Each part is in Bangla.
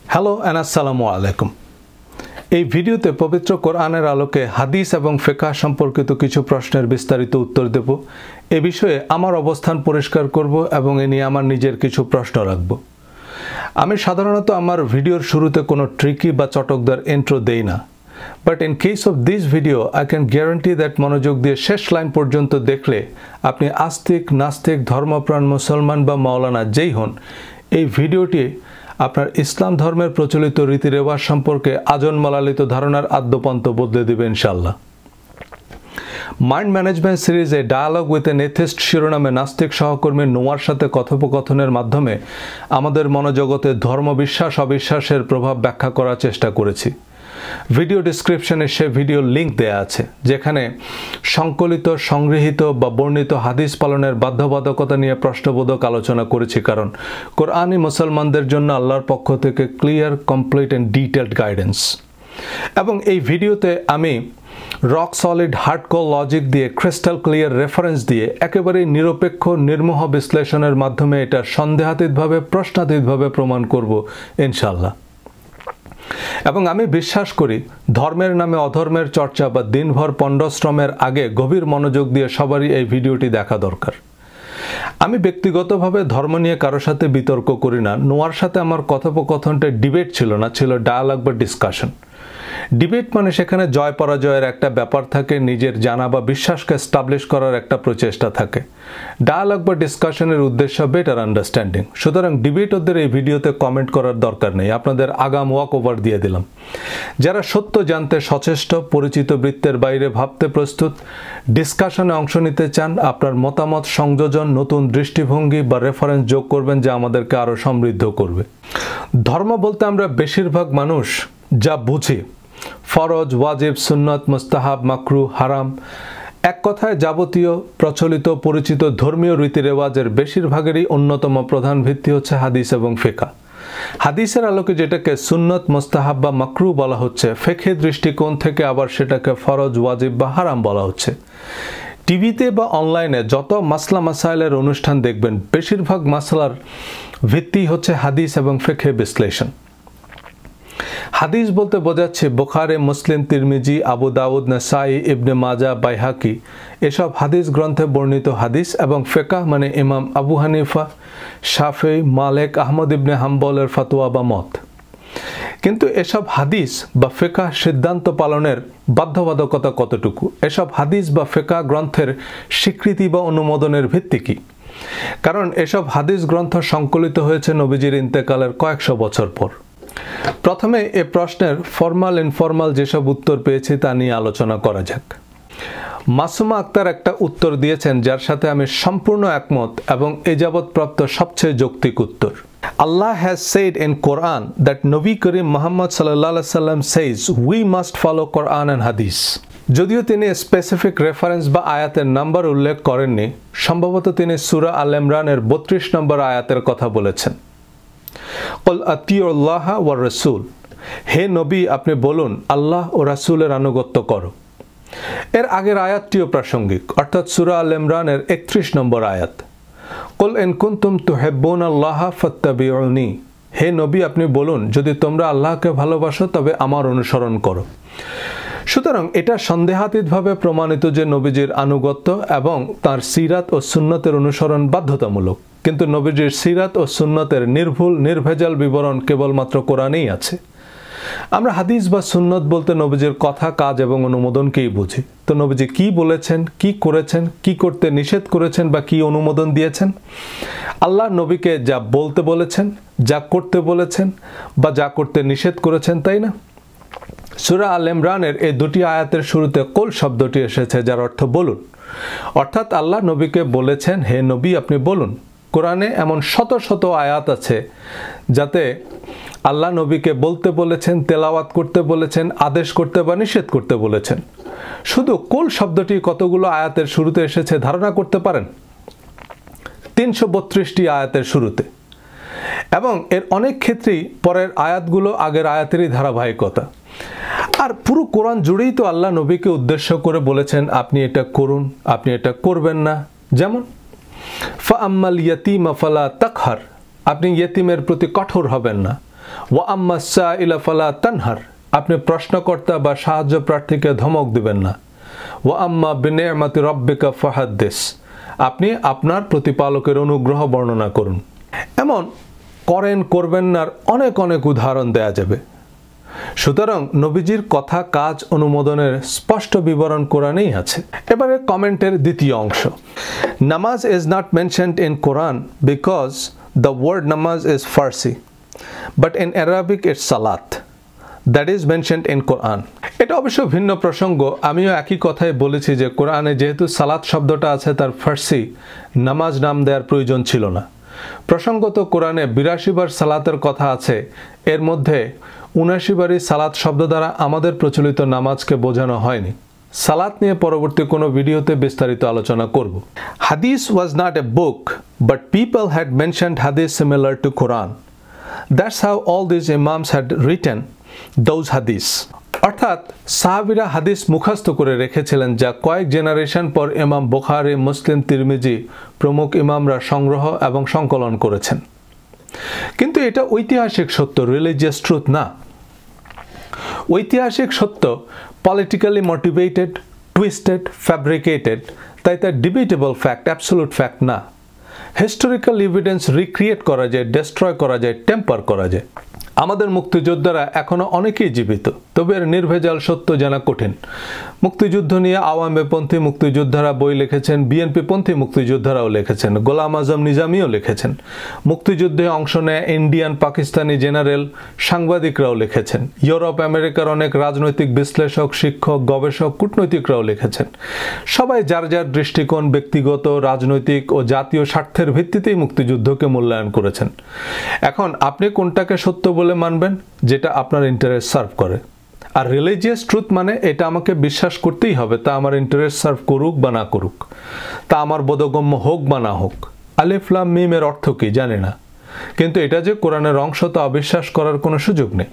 হ্যালো এন্ড আসসালামু আলাইকুম। এই ভিডিওতে পবিত্র কোরআনের আলোকে হাদিস এবং ফিকহ সম্পর্কিত কিছু প্রশ্নের বিস্তারিত উত্তর দেব। এ বিষয়ে আমার অবস্থান পরিষ্কার করব এবং এ নিয়ে আমার নিজের কিছু প্রশ্ন রাখব। আমি সাধারণত আমার ভিডিওর শুরুতে কোনো ট্রিকি বা চটকদার ইন্ট্রো দেই না, but in case of this video I can guarantee that মনোযোগ দিয়ে শেষ লাইন পর্যন্ত দেখলে আপনি আস্তিক, নাস্তিক, ধর্মপ্রাণ মুসলমান বা মাওলানা যেই হন, এই ভিডিওটি আপনার ইসলাম ধর্মের প্রচলিত রীতি রেওয়াজ সম্পর্কে আজন্মলালিত ধারণার আদ্যপন্ত বদলে দেবে ইনশাআল্লাহ। মাইন্ড ম্যানেজমেন্ট সিরিজে ডায়ালগ উইথ এন এথিস্ট শিরোনামে নাস্তিক সহকর্মী নোয়ার সাথে কথোপকথনের মাধ্যমে আমাদের মনোজগতে ধর্ম বিশ্বাস অবিশ্বাসের প্রভাব ব্যাখ্যা করার চেষ্টা করেছি। ভিডিও ডিসক্রিপশনে সে ভিডিও লিঙ্ক দেয়া আছে, যেখানে সংকলিত, সংগৃহীত বা বর্ণিত হাদিস পালনের বাধ্যবাধকতা নিয়ে প্রশ্নবোধক আলোচনা করেছি, কারণ কোরআনি মুসলমানদের জন্য আল্লাহর পক্ষ থেকে clear, complete and detailed guidance. এবং এই ভিডিওতে আমি রক সলিড হার্ডকোর লজিক দিয়ে, ক্রিস্টাল ক্লিয়ার রেফারেন্স দিয়ে একেবারেই নিরপেক্ষ, নির্মোহ বিশ্লেষণের মাধ্যমে এটা সন্দেহাতীতভাবে, প্রশ্নাতীতভাবে প্রমাণ করব ইনশাআল্লাহ। এবং আমি বিশ্বাস করি ধর্মের নামে অধর্মের চর্চা বা দিনভর পণ্ডশ্রমের আগে গভীর মনোযোগ দিয়ে সবারই এই ভিডিওটি দেখা দরকার। আমি ব্যক্তিগতভাবে ধর্ম নিয়ে কারোর সাথে বিতর্ক করি না। নোয়ার সাথে আমার কথোপকথনটা ডিবেট ছিল না, ছিল ডায়ালগ বা ডিসকাশন। ডিবেট মানে সেখানে জয় পরাজয়ের একটা ব্যাপার থাকে, নিজের জানা বা বিশ্বাসকে এস্টাবলিশ করার একটা প্রচেষ্টা থাকে। ডায়ালগ বা ডিসকাশনের উদ্দেশ্য বেটার আন্ডারস্ট্যান্ডিং। সুতরাং ডিবেট ওদের এই ভিডিওতে কমেন্ট করার দরকার নেই, আপনাদের আগাম ওয়াক ওভার দিয়ে দিলাম। যারা সত্য জানতে সচেষ্ট, পরিচিত বৃত্তের বাইরে ভাবতে প্রস্তুত, ডিসকাশনে অংশ নিতে চান, আপনার মতামত, সংযোজন, নতুন দৃষ্টিভঙ্গি বা রেফারেন্স যোগ করবেন, যা আমাদেরকে আরও সমৃদ্ধ করবে। ধর্ম বলতে আমরা বেশিরভাগ মানুষ যা বুঝি ফরজ, ওয়াজিব, সুন্নত, মুস্তাহাব, মাকরুহ, হারাম, এক কথায় যাবতীয় প্রচলিত পরিচিত ধর্মীয় রীতিরেওয়াজের বেশিরভাগেরই অন্যতম প্রধান ভিত্তি হচ্ছে হাদিস এবং ফিকহ। হাদিসের আলোকে যেটাকে সুন্নত, মুস্তাহাব বা মাকরুহ বলা হচ্ছে, ফিকহি দৃষ্টিকোণ থেকে আবার সেটাকে ফরজ, ওয়াজিব বা হারাম বলা হচ্ছে। টিভিতে বা অনলাইনে যত মাসলা মাসাইলের অনুষ্ঠান দেখবেন, বেশিরভাগ মাসলার ভিত্তি হচ্ছে হাদিস এবং ফিকহি বিশ্লেষণ। হাদিস বলতে বোঝাচ্ছে বুখারী, মুসলিম, তিরমিজি, আবু দাউদ, নাসাই, ইবনে মাজা, বাইহাকি, এসব হাদিস গ্রন্থে বর্ণিত হাদিস। এবং ফিকহ মানে ইমাম আবু হানিফা, শাফি, মালিক, আহমদ ইবনে হাম্বলের ফতোয়া বা মত। কিন্তু এসব হাদিস বা ফিকহ সিদ্ধান্ত পালনের বাধ্যবাধকতা কতটুকু? এসব হাদিস বা ফিকহ গ্রন্থের স্বীকৃতি বা অনুমোদনের ভিত্তি কি? কারণ এসব হাদিস গ্রন্থ সংকলিত হয়েছে নবীজির ইন্তেকালের কয়েকশো বছর পর। প্রথমে এ প্রশ্নের ফর্মাল ইনফর্মাল যেসব উত্তর পেয়েছি তা নিয়ে আলোচনা করা যাক। মাসুমা আক্তার একটা উত্তর দিয়েছেন যার সাথে আমি সম্পূর্ণ একমত এবং এ যাবৎ প্রাপ্ত সবচেয়ে যৌক্তিক উত্তর। Allah has said in Quran that Nabi Karim Muhammad sallallahu alaihi wasallam says we must follow Quran and Hadith. যদিও তিনি স্পেসিফিক রেফারেন্স বা আয়াতের নাম্বার উল্লেখ করেননি, সম্ভবত তিনি সূরা আল ইমরানের 32 নম্বর আয়াতের কথা বলেছেন। কুল আতিউল্লাহ ওয়া রাসূল, হে নবী আপনি বলুন আল্লাহ ও রাসূলের আনুগত্য করো। এর আগের আয়াতটিও প্রাসঙ্গিক, অর্থাৎ সূরা আল ইমরানের 31 নম্বর আয়াত। কুল ইন কুনতুম তুহিব্বুনাল্লাহ ফাত্তাবিউনি, হে নবী আপনি বলুন যদি তোমরা আল্লাহকে ভালোবাসো তবে আমার অনুসরণ করো। সুতরাং এটা সন্দেহাতীতভাবে প্রমাণিত যে নবীজির আনুগত্য এবং তার সিরাত ও সুন্নতের অনুসরণ বাধ্যতামূলক। কিন্তু নবীজির সিরাত ও সুন্নতের নির্ভুল, নির্ভেজাল বিবরণ কেবলমাত্র কোরআনেই আছে। আমরা হাদিস বা সুন্নত বলতে নবীজির কথা, কাজ এবং অনুমোদনকেই বুঝি। তো নবীজি কি বলেছেন, কি করেছেন, কি করতে নিষেধ করেছেন বা কি অনুমোদন দিয়েছেন? আল্লাহ নবীকে যা বলতে বলেছেন, যা করতে বলেছেন বা যা করতে নিষেধ করেছেন, তাই না? সূরা আল ইমরানের এই দুটি আয়াতের শুরুতে কুল শব্দটি এসেছে, যার অর্থ বলুন। অর্থাৎ আল্লাহ নবীকে বলেছেন হে নবী আপনি বলুন। কোরআনে এমন শত শত আয়াত আছে যাতে আল্লাহ নবীকে বলতে বলেছেন, তেলাওয়াত করতে বলেছেন, আদেশ করতে বা নিষেধ করতে বলেছেন। শুধু কুল শব্দটি কতগুলো আয়াতের শুরুতে এসেছে ধারণা করতে পারেন? 332টি আয়াতের শুরুতে। এবং এর অনেক ক্ষেত্রেই পরের আয়াতগুলো আগের আয়াতেরই ধারাবাহিকতা। আর পুরো কোরআন জুড়েই তো আল্লাহ নবীকে উদ্দেশ্য করে বলেছেন আপনি এটা করুন, আপনি এটা করবেন না। যেমন ফাআম্মাল ইয়াতীমা ফালা তাকহার, আপনি ইয়েতিমের প্রতি কঠোর হবেন না। ওয়া আম্মা সাইলা ফালা তানহার, আপনি প্রশ্নকর্তা বা সাহায্য প্রার্থীকে ধমক দিবেন না। ওয়া আম্মা বিনিআমাতি রাব্বিকা ফাহাদ্দিস, আপনি আপনার প্রতিপালকের অনুগ্রহ বর্ণনা করুন। এমন করেন করবেন না অনেক অনেক উদাহরণ দেয়া যাবে। সুতরাং নবীজির কথা কাজ অনুমোদনের স্পষ্ট বিবরণ কোরআনেই আছে। এবারে কমেন্টের দ্বিতীয় অংশ। Namaz is not mentioned in Quran because the word namaz is Farsi, but in Arabic it's salat, that is mentioned in Quran. এটা অবশ্য ভিন্ন প্রসঙ্গ। আমিও একই কথাই বলেছি যে কোরআনে যেহেতু সালাত শব্দটা আছে তার ফার্সি নামাজ নাম দেওয়ার প্রয়োজন ছিল না। প্রসঙ্গত কোরআনে ৮২ বার সালাতের কথা আছে, এর মধ্যে ৭৯ বারই সালাত শব্দ দ্বারা আমাদের প্রচলিত নামাজকে বোঝানো হয়নি। সালাত নিয়ে পরবর্তী কোনো ভিডিওতে বিস্তারিত আলোচনা করব। Hadith was not a book, but people had mentioned hadith similar to Quran. That's how all this imams had written those hadith. অর্থাৎ সাহাবীরা হাদিস মুখস্থ করে রেখেছিলেন যা কয়েক জেনারেশন পর ইমাম বুখারী, মুসলিম, তিরমিজি প্রমুখ ইমামরা সংগ্রহ এবং সংকলন করেছেন। কিন্তু এটা ঐতিহাসিক সত্য, রিলিজিয়াস ট্রুথ না। ঐতিহাসিক সত্য পলিটিক্যালি মোটিভেটেড, টুইস্টেড, ফ্যাব্রিকেটেড, তাই তা ডিবেটেবল ফ্যাক্ট, অ্যাবসোলুট ফ্যাক্ট না। হিস্টোরিক্যাল এভিডেন্স রিক্রিয়েট করা যায়, ডেস্ট্রয় করা যায়, টেম্পার করা যায়। আমাদের মুক্তিযোদ্ধারা এখনো অনেকেই জীবিত, তবে এর নির্ভেজাল সত্য জানা কঠিন। মুক্তিযুদ্ধ নিয়ে আওয়ামীপন্থী মুক্তিযোদ্ধারা বই লিখেছেন, বিএনপিপন্থী মুক্তিযোদ্ধারাও লিখেছেন, গোলাম আজম নিজামীও লিখেছেন। মুক্তিযুদ্ধে অংশ নেয় ইন্ডিয়ান, পাকিস্তানি জেনারেল, সাংবাদিকরাও লিখেছেন। ইউরোপ আমেরিকার অনেক রাজনৈতিক বিশ্লেষক, শিক্ষক, গবেষক, কূটনৈতিকরাও লিখেছেন। সবাই যার যার দৃষ্টিকোণ, ব্যক্তিগত, রাজনৈতিক ও জাতীয় স্বার্থের ভিত্তিতেই মুক্তিযুদ্ধকে মূল্যায়ন করেছেন। এখন আপনি কোনটাকে সত্য বলে মানবেন? যেটা আপনার ইন্টারেস্ট সার্ভ করে। আর রিলিজিয়াস ট্রুথ মানে এটা আমাকে বিশ্বাস করতেই হবে, তা আমার ইন্টারেস্ট সার্ভ করুক বা না করুক, তা আমার বোধগম্য হোক বা না হোক। আলিফ লাম মিম এর অর্থ কি জানি না, কিন্তু এটা যে কোরআনের অংশ তা অবিশ্বাস করার কোনো সুযোগ নেই।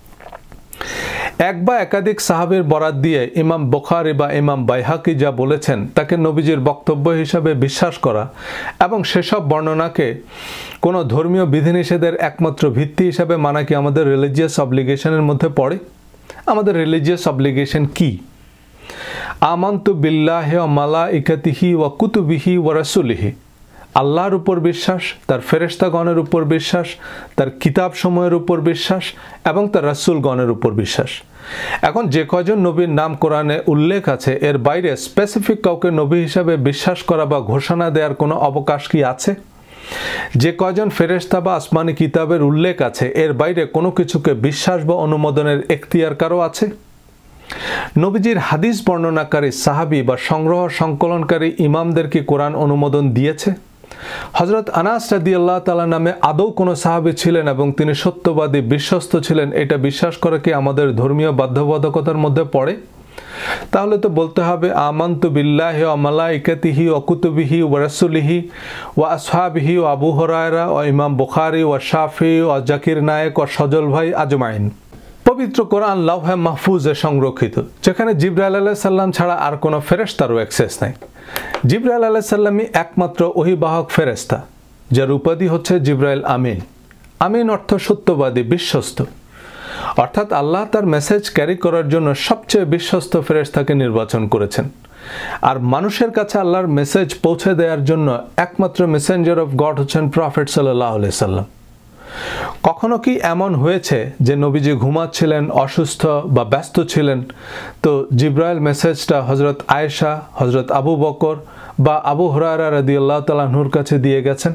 এক বা একাধিক সাহাবীর বরাত দিয়ে ইমাম বুখারী বা ইমাম বাইহাকি যা বলেছেন তাকে নবীজির বক্তব্য হিসাবে বিশ্বাস করা এবং সেসব বর্ণনাকে কোনো ধর্মীয় বিধিনিষেধের একমাত্র ভিত্তি হিসাবে মানা কি আমাদের রিলিজিয়াস অব্লিগেশনের মধ্যে পড়ে? আমাদের রিলিজিয়াস অব্লিগেশন কি? আমান্তু বিল্লাহি ওয়া মালাইকাতিহি ওয়া কুতুবিহি ওয়া রাসূলিহি, আল্লাহর উপর বিশ্বাস, তার ফেরেশতাগণের উপর বিশ্বাস, তার কিতাবসমূহের উপর বিশ্বাস এবং তার রাসূলগণের উপর বিশ্বাস। এখন যে কয়জন নবীর নাম কোরআনে উল্লেখ আছে এর বাইরে স্পেসিফিক কাউকে নবী হিসাবে বিশ্বাস করা বা ঘোষণা দেওয়ার কোনো অবকাশ কি আছে? যে কয়জন ফেরেশতা বা আসমানি কিতাবের উল্লেখ আছে এর বাইরে কোনো কিছুকে বিশ্বাস বা অনুমোদনের এখতিয়ার কারও আছে? নবীজির হাদিস বর্ণনাকারী সাহাবী বা সংগ্রহ সংকলনকারী ইমামদের কি কোরআন অনুমোদন দিয়েছে? হযরত আনাস রাদিয়াল্লাহু তাআলা নামে আদৌ কোনো সাহাবী ছিলেন এবং তিনি সত্যবাদী, বিশ্বস্ত ছিলেন, এটা বিশ্বাস করা কি আমাদের ধর্মীয় বাধ্যবাধকতার মধ্যে পড়ে? তাহলে তো বলতে হবে আমান্তু বিল্লাহি ওয়া মালাইকাতিহি ওয়া কুতুবিহি ওয়া রাসূলিহি ওয়া আসহাবিহি ওয়া আবু হুরায়রা ওয়া ইমাম বুখারী ওয়া শাফি ওয়া জাকির নায়েক ওয়া সজল ভাই আজমাইন। পবিত্র কোরআন লাওহে মাহফুজে সংরক্ষিত, যেখানে জিবরাইল আলাইহিস সালাম ছাড়া আর কোনো ফেরেশতারও অ্যাক্সেস নাই। জিবরাইল আলাইহিস সালামই একমাত্র ওহীবাহক ফেরেশতা, যার উপাধি হচ্ছে জিবরাইল আমিন। আমিন অর্থ সত্যবাদী, বিশ্বস্ত। অর্থাৎ আল্লাহ তার মেসেজ ক্যারি করার জন্য সবচেয়ে বিশ্বস্ত ফেরেশতাকে নির্বাচন করেছেন। আর মানুষের কাছে আল্লাহর মেসেজ পৌঁছে দেওয়ার জন্য একমাত্র মেসেঞ্জার অফ গড হচ্ছেন প্রফেট সাল্লাল্লাহু আলাইহি সাল্লাম। কখনো কি এমন হয়েছে যে নবীজি ঘুমাচ্ছিলেন, অসুস্থ বা ব্যস্ত ছিলেন, তো জিবরাইল মেসেজটা হযরত আয়েশা, হযরত আবু বকর বা আবু হুরায়রা রাদিয়াল্লাহু তাআলা আনহুর কাছে দিয়ে গেছেন?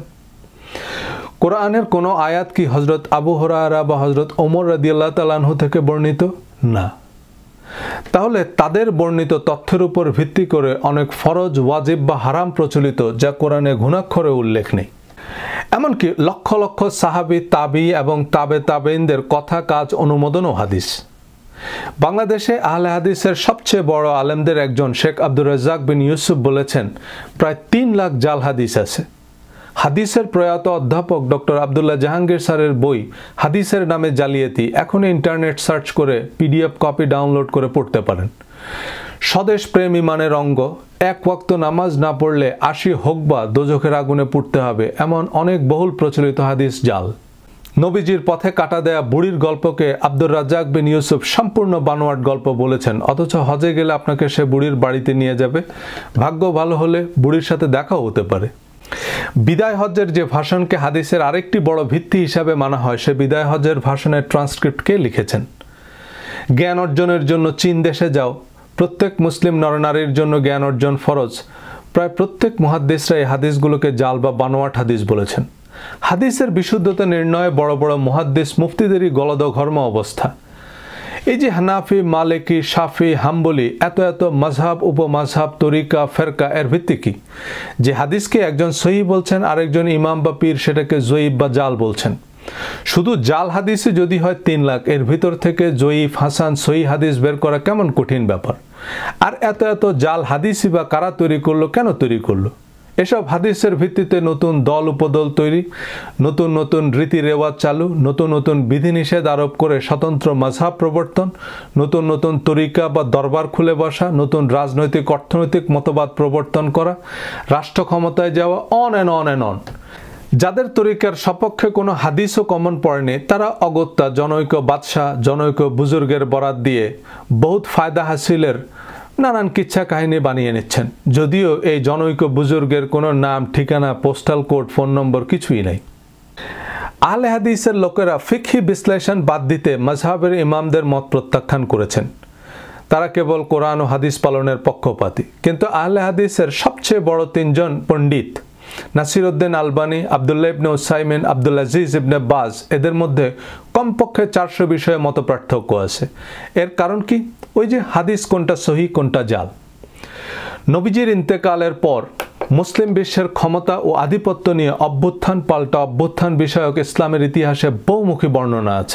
কোরআনের কোনো আয়াত কি হযরত আবু হুরায়রা বা হযরত ওমর রাদিয়াল্লাহু তাআলা আনহু থেকে বর্ণিত? না। তাহলে তাদের বর্ণিত তথ্যের উপর ভিত্তি করে অনেক ফরজ, ওয়াজিব বা হারাম প্রচলিত যা কোরআনে ঘুণাক্ষরে উল্লেখ নেই। এমনকি লক্ষ লক্ষ সাহাবী, তাবি এবং তাবে তাবেইনদের কথা, কাজ, অনুমোদন ও হাদিস। বাংলাদেশে আহলে হাদিসের সবচেয়ে বড় আলেমদের একজন শেখ আব্দুর রাজ্জাক বিন ইউসুফ বলেছেন প্রায় ৩ লাখ জাল হাদিস আছে। হাদিসের প্রয়াত অধ্যাপক ডক্টর আব্দুল্লাহ জাহাঙ্গীর স্যারের বই হাদিসের নামে জালিয়াতি এখনও ইন্টারনেট সার্চ করে পিডিএফ কপি ডাউনলোড করে পড়তে পারেন। স্বদেশ প্রেম ইমানের অঙ্গ, এক ওয়াক্ত নামাজ না পড়লে ৮০ হোক বা দোজখের আগুনে পুড়তে হবে, এমন অনেক বহুল প্রচলিত হাদিস জাল। নবীজির পথে কাটা দেয়া বুড়ির গল্পকে আব্দুর রাজ্জাক বিন ইউসুফ সম্পূর্ণ বানোয়াট গল্প বলেছেন, অথচ হজে গেলে আপনাকে সে বুড়ির বাড়িতে নিয়ে যাবে। ভাগ্য ভালো হলে বুড়ির সাথে দেখাও হতে পারে। বিদায় হজ্জের যে ভাষণকে হাদিসের আরেকটি বড় ভিত্তি হিসাবে মানা হয়, সে বিদায় হজ্জের ভাষণের ট্রান্সক্রিপ্ট কে লিখেছেন? জ্ঞান অর্জনের জন্য চীন দেশে যাও, প্রত্যেক মুসলিম নরনারীর জন্য জ্ঞান অর্জন ফরজ। প্রায় প্রত্যেক মুহাদ্দিসরা এই হাদিসগুলোকে জাল বা বানোয়াট হাদিস বলেছেন। হাদিসের বিশুদ্ধতা নির্ণয়ে বড় বড় মুহাদ্দিস মুফতিদেরই গলদঘর্ম অবস্থা। এই যে হানাফি, মালিকি, শাফি, হাম্বলি, এত এত মাযহাব, উপমাযহাব, তরিকা, ফেরকা, এর ভিত্তি কি? যে হাদিসকে একজন সহিহ বলছেন, আরেকজন ইমাম বা পীর সেটাকে জয়ীফ বা জাল বলছেন। শুধু জাল হাদিসে যদি হয় 3 লাখ, এর ভিতর থেকে জয়ীফ, হাসান, সহিহ হাদিস বের করা কেমন কঠিন ব্যাপার। আর এত এত জাল হাদিসই বা কারা তৈরি করলো, কেন তৈরি করলো? এসব হাদিসের ভিত্তিতে নতুন দল উপদল তৈরি, নতুন নতুন রীতি রেওয়াজ চালু, নতুন নতুন বিধিনিষেধ আরোপ করে স্বতন্ত্র মাযহাব প্রবর্তন, নতুন নতুন তরিকা বা দরবার খুলে বসা, নতুন রাজনৈতিক অর্থনৈতিক মতবাদ প্রবর্তন করা, রাষ্ট্র ক্ষমতায় যাওয়া, on and on and on. যাদের তরিকার সপক্ষে কোনো হাদিসও কমন পড়েনি, তারা অগত্যা জনৈক বাদশাহ, জনৈক বুজুর্গের বরাত দিয়ে বহুত ফায়দা হাসিলের নানান কিচ্ছা কাহিনী বানিয়ে নিচ্ছেন, যদিও এই জনৈক বুজুর্গের কোনো নাম, ঠিকানা, পোস্টাল কোড, ফোন নম্বর কিছুই নাই। আহলে হাদিসের লোকেরা ফিকহি বিশ্লেষণ বাদ দিতে মাযহাবের ইমামদের মত প্রত্যাখ্যান করেছেন। তারা কেবল কোরআন ও হাদিস পালনের পক্ষপাতী। কিন্তু আহলে হাদিসের সবচেয়ে বড় 3 জন পণ্ডিত, নাসিরউদ্দিন আলবানী, আব্দুল্লাহ ইবনে উসাইমিন, আব্দুল আজিজ ইবনে বাজ, এদের মধ্যে কমপক্ষে 400 বিষয়ে মত পার্থক্য আছে। এর কারণ কি? ওই যে হাদিস কোনটা সহিহ কোনটা জাল। নবীজির ইন্তেকালের পর মুসলিম বিশ্বের ক্ষমতা ও আধিপত্য নিয়ে অভ্যুত্থান পাল্টা অভ্যুত্থান বিষয়ক ইসলামের ইতিহাসে বহুমুখী বর্ণনা আছে।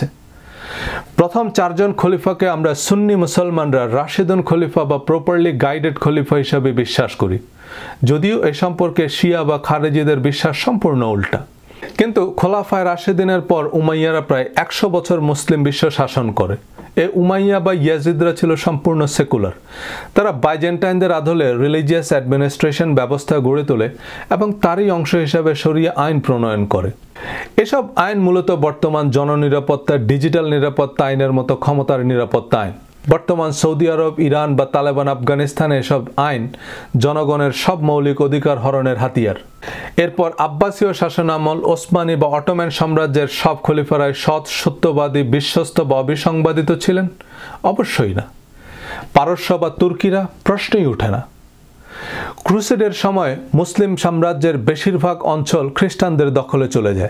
প্রথম 4 জন খলিফাকে আমরা সুন্নি মুসলমানরা রাশিদুন খলিফা বা প্রপারলি গাইডেড খলিফা হিসাবে বিশ্বাস করি, যদিও এ সম্পর্কে শিয়া বা খারেজিদের বিশ্বাস সম্পূর্ণ উল্টা। কিন্তু খোলাফায়ে রাশিদিনের পর উমাইয়ারা প্রায় 100 বছর মুসলিম বিশ্ব শাসন করে। এই উমাইয়া বা ইয়াজিদরা ছিল সম্পূর্ণ সেকুলার। তারা বাইজেন্টাইনদের আদলে রিলিজিয়াস অ্যাডমিনিস্ট্রেশন ব্যবস্থা গড়ে তোলে এবং তারই অংশ হিসাবে শরিয়া আইন প্রণয়ন করে। এসব আইন মূলত বর্তমান জননিরাপত্তা, ডিজিটাল নিরাপত্তা আইনের মতো ক্ষমতার নিরাপত্তা আইন। বর্তমান সৌদি আরব, ইরান বা তালেবান আফগানিস্তানে এসব আইন জনগণের সব মৌলিক অধিকার হরণের হাতিয়ার। এরপর আব্বাসীয় শাসনামল, ওসমানী বা অটোম্যান সাম্রাজ্যের সব খলিফারাই সৎ, সত্যবাদী, বিশ্বস্ত বা অবিসংবাদিত ছিলেন? অবশ্যই না। পারস্য বা তুর্কিরা? প্রশ্নই ওঠে না। ক্রুসেডের সময় মুসলিম সাম্রাজ্যের বেশিরভাগ অঞ্চল খ্রিস্টানদের দখলে চলে যায়।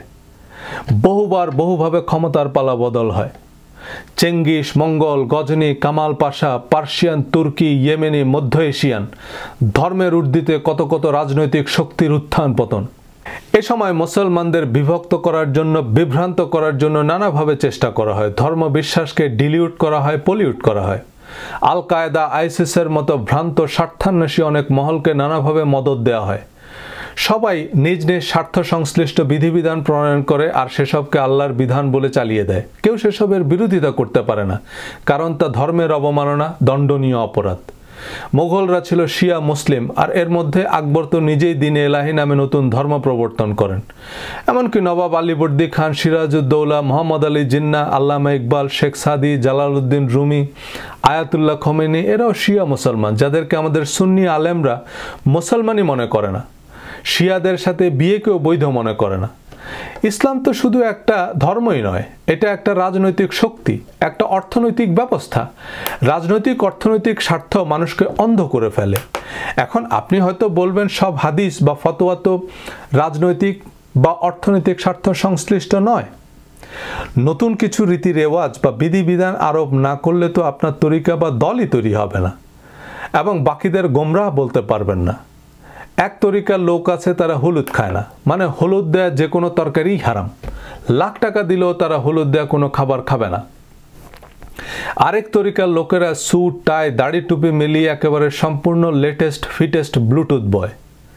বহুবার বহুভাবে ক্ষমতার পালা বদল হয়। Genghis, Mongol, Ghazni, Kamal Pasha, Persian, তুর্কি, ইয়েমেনি, মধ্য এশিয়ান, ধর্মের ঊর্ধ্বে কত কত রাজনৈতিক শক্তির উত্থান পতন। এ সময় মুসলমানদের বিভক্ত করার জন্য, বিভ্রান্ত করার জন্য নানাভাবে চেষ্টা করা হয়। ধর্ম বিশ্বাসকে ডিলিউট করা হয়, পলিউট করা হয়। আল কায়দা, আইসিসের মতো ভ্রান্ত স্বার্থান্বেষী অনেক মহলকে নানাভাবে মদত দেওয়া হয়। সবাই নিজ নিজ স্বার্থ সংশ্লিষ্ট বিধিবিধান প্রণয়ন করে আর সেসবকে আল্লাহর বিধান বলে চালিয়ে দেয়। কেউ সেসবের বিরোধিতা করতে পারে না, কারণ তা ধর্মের অবমাননা, দণ্ডনীয় অপরাধ। মোগলরা ছিল শিয়া মুসলিম, আর এর মধ্যে আকবর তো নিজেই দ্বীন এলাহি নামে নতুন ধর্ম প্রবর্তন করেন। এমনকি নবাব আলীবর্দী খান, সিরাজউদ্দৌলা, মোহাম্মদ আলী জিন্নাহ, আল্লামা ইকবাল, শেখ সাদি, জালালউদ্দিন রুমি, আয়াতুল্লাহ খোমেনি, এরাও শিয়া মুসলমান, যাদেরকে আমাদের সুন্নি আলেমরা মুসলমানই মনে করে না। শিয়াদের সাথে বিয়েকেও বৈধ মনে করে না। ইসলাম তো শুধু একটা ধর্মই নয়, এটা একটা রাজনৈতিক শক্তি, একটা অর্থনৈতিক ব্যবস্থা। রাজনৈতিক অর্থনৈতিক স্বার্থ মানুষকে অন্ধ করে ফেলে। এখন আপনি হয়তো বলবেন সব হাদিস বা ফতোয়া তো রাজনৈতিক বা অর্থনৈতিক স্বার্থ সংশ্লিষ্ট নয়। নতুন কিছু রীতি রেওয়াজ বা বিধিবিধান আরোপ না করলে তো আপনার তরিকা বা দলই তৈরি হবে না, এবং বাকিদের গোমরাহ বলতে পারবেন না। এক তরিকার লোক আছে, তারা হলুদ খায় না, মানে হলুদ দেয়া যে কোনো তরকারিই হারাম। লাখ টাকা দিলেও তারা হলুদ দেয়া কোনো খাবার খাবে না। আরেক তরিকার লোকেরা স্যুট, টাই, দাড়ি, টুপি মিলিয়ে একেবারে সম্পূর্ণ লেটেস্ট ফিটেস্ট ব্লুটুথ বয়।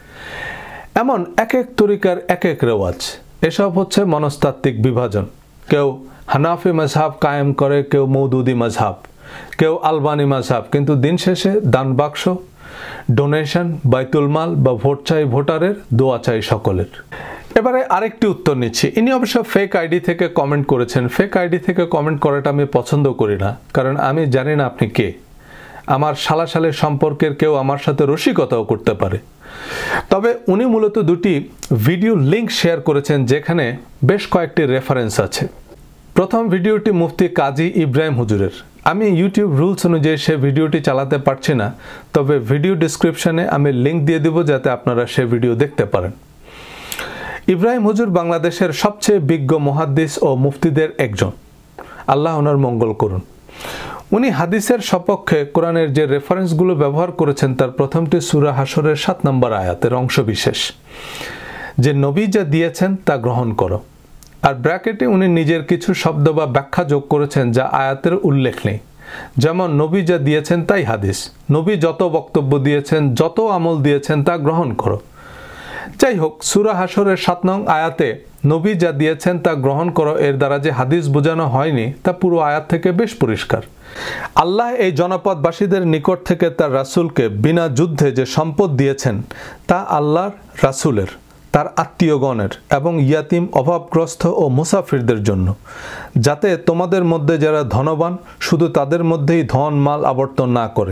এমন এক এক তরিকার এক এক রেওয়াজ। এসব হচ্ছে মনস্তাত্ত্বিক বিভাজন। কেউ হানাফি মাযহাব কায়েম করে, কেউ মওদুদি মাযহাব, কেউ আলবানি মাযহাব, কিন্তু দিন শেষে দান বাক্স, ডোনেশন, বাইতুল মাল বা ভোট চাই ভোটারের, দোয়া চাই সকলের। এবারে আরেকটি উত্তর নিচ্ছি। ইনি অবশ্য ফেক আইডি থেকে কমেন্ট করেছেন। ফেক আইডি থেকে কমেন্ট করাটা আমি পছন্দ করি না, কারণ আমি জানি না আপনি কে। আমার সালাসালের সম্পর্কের কেউ আমার সাথে রসিকতাও করতে পারে। তবে উনি মূলত দুটি ভিডিও লিঙ্ক শেয়ার করেছেন যেখানে বেশ কয়েকটি রেফারেন্স আছে। প্রথম ভিডিওটি মুফতি কাজী ইব্রাহিম হুজুরের। আমি ইউটিউব রুলস অনুযায়ী সে ভিডিওটি চালাতে পারছি না, তবে ভিডিও ডিসক্রিপশনে আমি লিঙ্ক দিয়ে দেব যাতে আপনারা সে ভিডিও দেখতে পারেন। ইব্রাহিম হুজুর বাংলাদেশের সবচেয়ে বিজ্ঞ মুহাদ্দিস ও মুফতিদের একজন, আল্লাহ ওনার মঙ্গল করুন। উনি হাদিসের সপক্ষে কোরআনের যে রেফারেন্সগুলো ব্যবহার করেছেন তার প্রথমটি সূরা হাশরের 7 নম্বর আয়াতের অংশবিশেষ, যে নবী যা দিয়েছেন তা গ্রহণ করো। আর ব্র্যাকেটে উনি নিজের কিছু শব্দ বা ব্যাখ্যা যোগ করেছেন যা আয়াতের উল্লেখ নেই, যেমন নবী যা দিয়েছেন তাই হাদিস, নবী যত বক্তব্য দিয়েছেন, যত আমল দিয়েছেন তা গ্রহণ করো। যাই হোক, সূরা হাশরের 7 নং আয়াতে নবী যা দিয়েছেন তা গ্রহণ করো এর দ্বারা যে হাদিস বোঝানো হয়নি তা পুরো আয়াত থেকে বেশ পরিষ্কার। আল্লাহ এই জনপদবাসীদের নিকট থেকে তার রাসূলকে বিনা যুদ্ধে যে সম্পদ দিয়েছেন তা আল্লাহর রাসূলের, তার আত্মীয়গণের এবং ইয়াতিম, অভাবগ্রস্ত ও মুসাফিরদের জন্য, যাতে তোমাদের মধ্যে যারা ধনবান শুধু তাদের মধ্যেই ধন মাল আবর্তন না করে।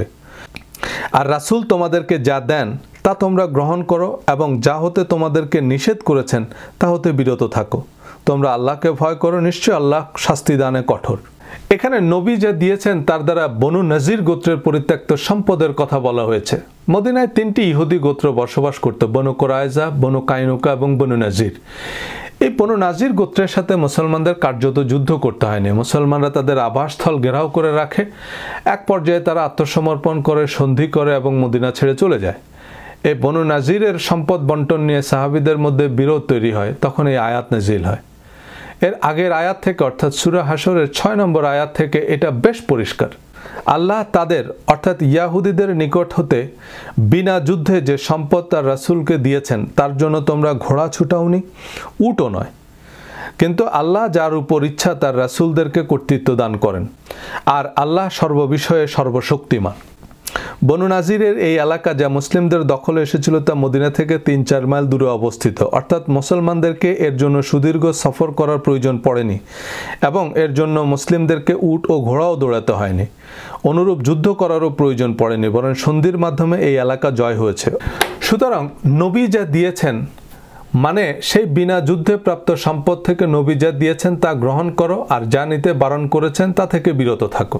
আর রাসূল তোমাদেরকে যা দেন তা তোমরা গ্রহণ করো এবং যা হতে তোমাদেরকে নিষেধ করেছেন তা হতে বিরত থাকো। তোমরা আল্লাহকে ভয় করো, নিশ্চয় আল্লাহ শাস্তি দানে কঠোর। এখানে নবী যা দিয়েছেন তার দ্বারা বনু নজির গোত্রের পরিত্যক্ত সম্পদের কথা বলা হয়েছে। মদিনায় 3টি ইহুদি গোত্র বসবাস করত, বনু কোরাইজা, বনু কাইনুকা এবং বনু নজির। এই বনু নাজির গোত্রের সাথে মুসলমানদের কার্যত যুদ্ধ করতে হয়নি। মুসলমানরা তাদের আবাসস্থল ঘেরাও করে রাখে। এক পর্যায়ে তারা আত্মসমর্পণ করে, সন্ধি করে এবং মদিনা ছেড়ে চলে যায়। এই বনু নাজিরের সম্পদ বন্টন নিয়ে সাহাবীদের মধ্যে বিরোধ তৈরি হয়, তখন এই আয়াত নাজিল হয়। এর আগের আয়াত থেকে অর্থাৎ সূরা হাশরের 6 নম্বর আয়াত থেকে এটা বেশ পরিষ্কার। আল্লাহ তাদের অর্থাৎ ইয়াহুদীদের নিকট হতে বিনা যুদ্ধে যে সম্পদ তার রাসূলকে দিয়েছেন তার জন্য তোমরা ঘোড়া ছুটাওনি, উটও নয়, কিন্তু আল্লাহ যার উপর ইচ্ছা তার রাসূলদেরকে কর্তৃত্ব দান করেন, আর আল্লাহ সর্ববিষয়ে সর্বশক্তিমান। বনু নাজিরের এই এলাকা যা মুসলিমদের দখলে এসেছিল তা মদিনা থেকে 3-4 মাইল দূরে অবস্থিত, অর্থাৎ মুসলমানদেরকে এর জন্য সুদীর্ঘ সফর করার প্রয়োজন পড়েনি এবং এর জন্য মুসলিমদেরকে উট ও ঘোড়াও দৌড়াতে হয়নি। অনুরূপ যুদ্ধ করারও প্রয়োজন পড়েনি, বরং সন্ধির মাধ্যমে এই এলাকা জয় হয়েছে। সুতরাং নবী যা দিয়েছেন মানে সেই বিনা যুদ্ধে প্রাপ্ত সম্পদ থেকে নবী যা দিয়েছেন তা গ্রহণ করো, আর যা নিতে বারণ করেছেন তা থেকে বিরত থাকো।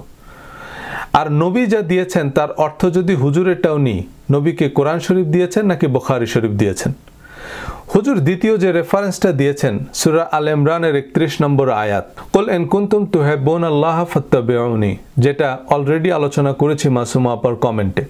আর নবী যা দিয়েছেন তার অর্থ যদি হুজুরেরটাও নিই, নবীকে কোরআন শরীফ দিয়েছেন নাকি বুখারী শরীফ দিয়েছেন? হুজুর দ্বিতীয় যে রেফারেন্সটা দিয়েছেন সূরা আল ইমরানের 31 নম্বর আয়াত, কুল ইন কুনতুম তুহিব্বুনাল্লাহ ফাত্তাবিউনি, যেটা অলরেডি আলোচনা করেছি মাসুমা আপার কমেন্টে।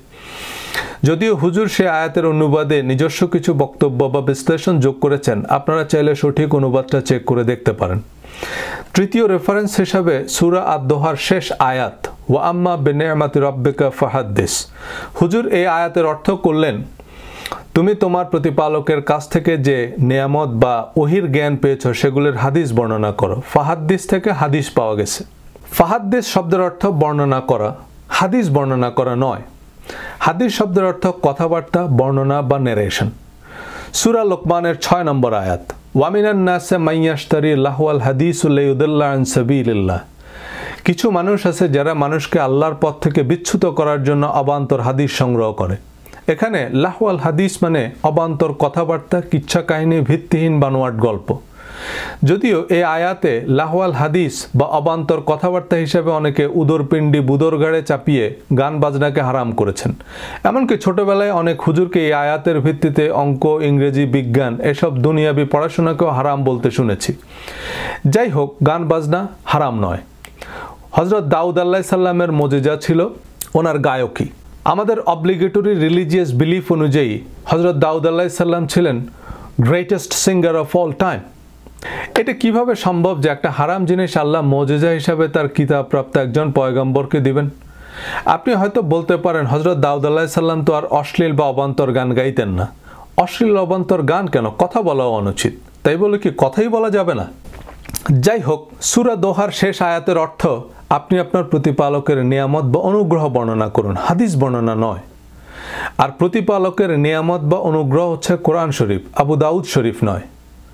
যদিও হুজুর সে আয়াতের অনুবাদে নিজস্ব কিছু বক্তব্য বা বিশ্লেষণ যোগ করেছেন, আপনারা চাইলে সঠিক অনুবাদটা চেক করে দেখতে পারেন। তৃতীয় রেফারেন্স হিসাবে সূরা আদ-দোহার শেষ আয়াত, ওয়া আম্মা বিনি'মাতি রাব্বিকা ফাহাদ্দিস। হুজুর এই আয়াতের অর্থ করলেন, তুমি তোমার প্রতিপালকের কাছ থেকে যে নেয়ামত বা ওহির জ্ঞান পেয়েছো সেগুলোর হাদিস বর্ণনা করো। ফাহাদ্দিস থেকে হাদিস পাওয়া গেছে। ফাহাদ্দিস শব্দের অর্থ বর্ণনা করা, হাদিস বর্ণনা করা নয়। হাদিস শব্দের অর্থ কথাবার্তা, বর্ণনা বা নেরেশন। সূরা লোকমানের 6 নম্বর আয়াত, ওয়া মিনান নাসি মান ইয়াশতারি লাহওয়াল হাদিস লিয়ুদিল্লা আন সাবিলিল্লাহ। কিছু মানুষ আছে যারা মানুষকে আল্লাহর পথ থেকে বিচ্যুত করার জন্য অবান্তর হাদিস সংগ্রহ করে। এখানে লাহওয়াল হাদিস মানে অবান্তর কথাবার্তা, কিচ্ছা কাহিনী, ভিত্তিহীন বানোয়াট গল্প। যদিও এই আয়াতে লাহওয়াল হাদিস বা অবান্তর কথাবার্তা হিসেবে অনেকে উদরপিণ্ডি বুদরগাড়ে চাপিয়ে গান বাজনাকে হারাম করেছেন। এমনকি ছোটবেলায় অনেক হুজুরকে এই আয়াতের ভিত্তিতে অঙ্ক, ইংরেজি, বিজ্ঞান এসব দুনিয়াবি পড়াশোনাকেও হারাম বলতে শুনেছি। যাই হোক, গান বাজনা হারাম নয়। হযরত দাউদ আলাইহিস সালামের মুজিজা ছিল ওনার গায়কী। আমাদের অব্লিগেটরি রিলিজিয়াস বিলিফ অনুযায়ী হযরত দাউদ আলাইহিস সালাম ছিলেন greatest singer of all time. এটা কিভাবে সম্ভব যে একটা হারাম জিনিস আল্লাহ মুজিজা হিসাবে তার কিতাব প্রাপ্ত একজন পয়গম্বরকে দিবেন? আপনি হয়তো বলতে পারেন, হযরত দাউদ আলাইহিস সালাম তো আর অশ্লীল বা অবান্তর গান গাইতেন না। অশ্লীল অবান্তর গান কেন? কথা বলাও অনুচিত, তাই বলে কি কথাই বলা যাবে না? যাই হোক, সূরা দোহার শেষ আয়াতের অর্থ, আপনি আপনার প্রতিপালকের নিয়ামত বা অনুগ্রহ বর্ণনা করুন, হাদিস বর্ণনা নয়। আর প্রতিপালকের নিয়ামত বা অনুগ্রহ হচ্ছে কোরআন শরীফ, আবু দাউদ শরীফ নয়।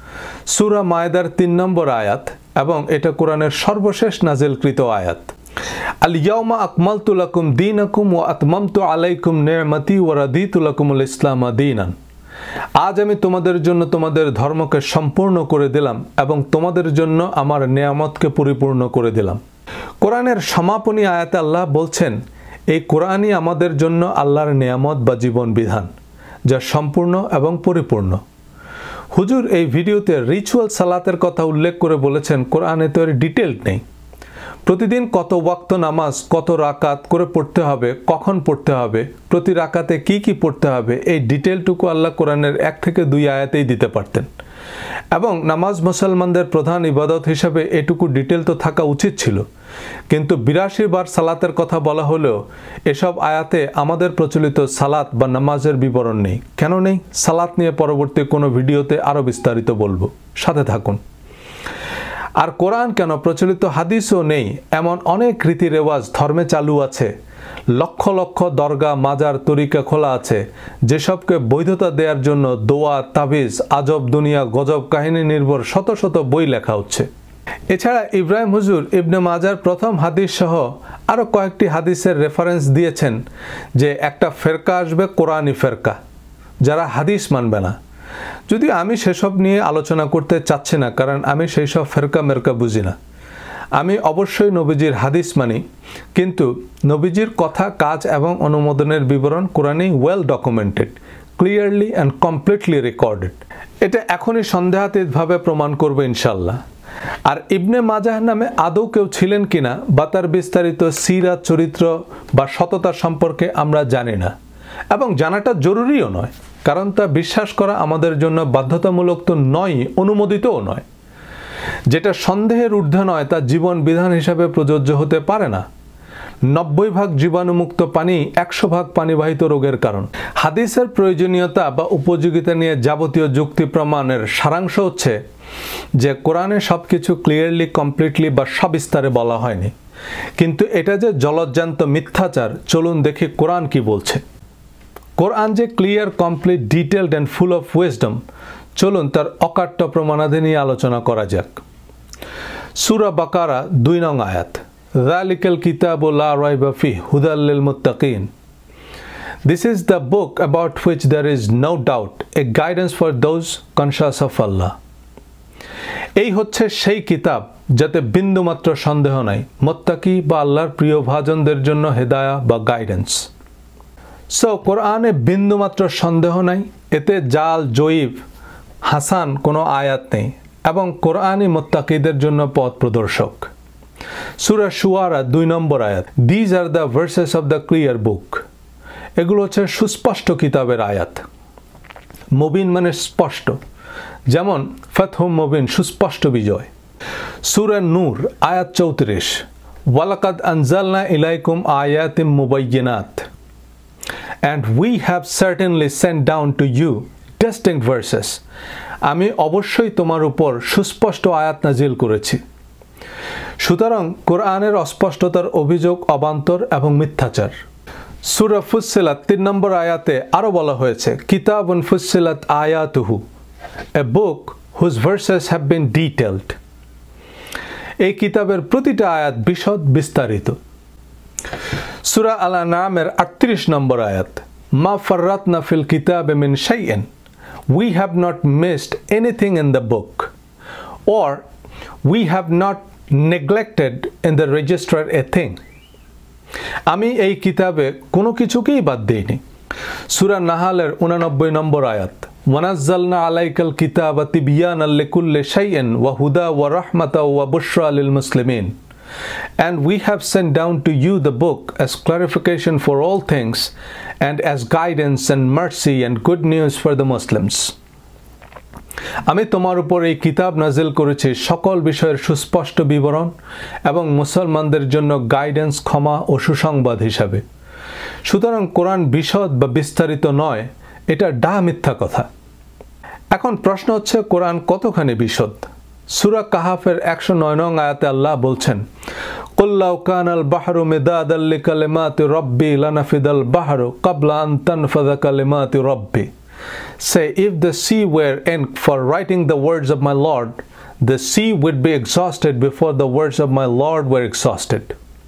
সূরা মায়েদার ৩ নম্বর আয়াত এবং এটা কোরআনের সর্বশেষ নাজিলকৃত আয়াত। আল ইয়াউমা আকমালতু লাকুম দীনাকুম ওয়া আতমামতু আলাইকুম নি'মাতি ওয়া রাদিতু লাকুমুল ইসলাম দীনান। আজ আমি তোমাদের জন্য তোমাদের ধর্মকে সম্পূর্ণ করে দিলাম এবং তোমাদের জন্য আমার নেয়ামতকে পরিপূর্ণ করে দিলাম। কোরআনের সমাপনী আয়াতে আল্লাহ বলছেন, এই কোরআনই আমাদের জন্য আল্লাহর নেয়ামত বা জীবন বিধান, যা সম্পূর্ণ এবং পরিপূর্ণ। হুজুর এই ভিডিওতে রিচুয়াল সালাতের কথা উল্লেখ করে বলেছেন, কোরআনে তো এর ডিটেইলড নেই। প্রতিদিন কত ওয়াক্ত নামাজ, কত রাকাত করে পড়তে হবে, কখন পড়তে হবে, প্রতি রাকাতে কি কি পড়তে হবে, এই ডিটেলটুকু আল্লাহ কোরআনের 1 থেকে 2 আয়াতেই দিতে পারতেন। এবং নামাজ মুসলমানদের প্রধান ইবাদত হিসাবে এটুকু ডিটেল তো থাকা উচিত ছিল, কিন্তু 82 বার সালাতের কথা বলা হলেও এসব আয়াতে আমাদের প্রচলিত সালাত বা নামাজের বিবরণ নেই। কেন নেই? সালাত নিয়ে পরবর্তী কোনো ভিডিওতে আরও বিস্তারিত বলবো, সাথে থাকুন। আর কোরআন কেন, প্রচলিত হাদিসও নেই এমন অনেক রীতি রেওয়াজ ধর্মে চালু আছে, লক্ষ লক্ষ দরগা, মাজার, তরিকা খোলা আছে, যেসবকে বৈধতা দেওয়ার জন্য দোয়া, তাবিজ, আজব দুনিয়া, গজব কাহিনী নির্ভর শত শত বই লেখা হচ্ছে। এছাড়া ইব্রাহিম হুজুর ইবনে মাজার প্রথম হাদিস সহ আরও কয়েকটি হাদিসের রেফারেন্স দিয়েছেন যে একটা ফেরকা আসবে, কোরআনি ফেরকা, যারা হাদিস মানবে না। যদিও আমি সেসব নিয়ে আলোচনা করতে চাচ্ছি না, কারণ আমি সেই সব ফেরকা মেরকা বুঝি না। আমি অবশ্যই নবীজির হাদিস মানি, কিন্তু নবীজির কথা, কাজ এবং অনুমোদনের বিবরণ কোরআনে well documented, clearly and completely recorded. এটা এখনই সন্দেহাতীতভাবে প্রমাণ করবে ইনশাল্লাহ। আর ইবনে মাজাহ নামে আদৌ কেউ ছিলেন কিনা বা তার বিস্তারিত সিরাত, চরিত্র বা সততা সম্পর্কে আমরা জানি না, এবং জানাটা জরুরিও নয়, কারণ তা বিশ্বাস করা আমাদের জন্য বাধ্যতামূলক তো নয়, অনুমোদিতও নয়। যেটা সন্দেহের ঊর্ধ্বে নয় তা জীবন বিধান হিসাবে প্রযোজ্য হতে পারে না। 90% জীবাণুমুক্ত পানি 100% পানিবাহিত রোগের কারণ। হাদিসের প্রয়োজনীয়তা বা উপযোগিতা নিয়ে যাবতীয় যুক্তি প্রমাণের সারাংশ হচ্ছে যে কোরআনে সবকিছু ক্লিয়ারলি, কমপ্লিটলি বা সবিস্তারে বলা হয়নি, কিন্তু এটা যে জলজ্জান্ত মিথ্যাচার, চলুন দেখি কোরআন কি বলছে। কোরআন যে clear, complete, detailed and full of wisdom, চলুন তার অকাট্য প্রমাণাদি নিয়ে আলোচনা করা যাক। সূরা বাকারা 2 নং আয়াত, যালিকাল কিতাবু লা রাইবা ফিহি হুদাল লিল মুত্তাকিন। This is the book about which there is no doubt, a guidance for those conscious of Allah. এই হচ্ছে সেই কিতাব যাতে বিন্দুমাত্র সন্দেহ নাই, মুত্তাকি বা আল্লাহর প্রিয় ভাজনদের জন্য হেদায়া বা গাইডেন্স। সো কোরআনে বিন্দুমাত্র সন্দেহ নাই, এতে জাল, জয়ীব, হাসান কোনো আয়াত নেই, এবং কোরআনই মুত্তাকিদের জন্য পথ প্রদর্শক। সূরা শুআরা 2 নম্বর আয়াত, these are the verses of the clear book. এগুলো হচ্ছে সুস্পষ্ট কিতাবের আয়াত। মুবিন মানে স্পষ্ট, যেমন ফাতহুম মুবিন, সুস্পষ্ট বিজয়। সূরা নূর আয়াত 34, ওয়ালাকাদ আনজালনা ইলাইকুম আয়াতিম মুবায়্যিনাত, and we have certainly sent down to you distinct verses. আমি অবশ্যই তোমার উপর সুস্পষ্ট আয়াত নাজিল করেছি। সুতরাং কোরআনের অস্পষ্টতার অভিযোগ অবান্তর এবং মিথ্যাচার। সূরা ফুসসিলাত 3 নম্বর আয়াতে আরও বলা হয়েছে, কিতাবুন ফুসসিলাত আয়াতুহু, a book whose verses have been detailed. এই কিতাবের প্রতিটা আয়াত বিশদ, বিস্তারিত। সূরা আল-আনআমের 38 নম্বর আয়াত, মা ফাররাতনা ফিল কিতাবে মিন শাইইন, we have not missed anything in the book, or we have not neglected in the register a thing. আমি এই কিতাবে কোনো কিছুকেই বাদ দেইনি। সূরা নাহালের 89 নম্বর আয়াত, ওয়ানাজ্জালনা আলাইকাল কিতাবা তিবয়ানাল লিকুল্লি শাইইন ওয়া হুদা ওয়া রাহমাতাও ওয়া বুশরা লিল মুসলিমিন, and we have sent down to you the book as clarification for all things and as guidance and mercy and good news for the Muslims. আমি তোমার উপর এই কিতাব নাজিল করেছি সকল বিষয়ের সুস্পষ্ট বিবরণ এবং মুসলমানদের জন্য গাইডেন্স, ক্ষমা ও সুসংবাদ হিসাবে। সুতরাং কোরআন বিশদ বা বিস্তারিত নয়, এটা মিথ্যা কথা। এখন প্রশ্ন হচ্ছে, কোরআন কতখানি বিশদ? সূরা কাহাফের 109 নং আয়াতে আল্লাহ বলছেন, কুল লাউ কানাল বাহরু মিদাদাল লিকালিমাতি রাব্বি লানাফিদাল বাহরু ক্বাবলা আন তানফাযা কালিমাতু রাব্বি Say, if the sea were ink for writing the words of my Lord, the sea would be exhausted before the words of my Lord were exhausted.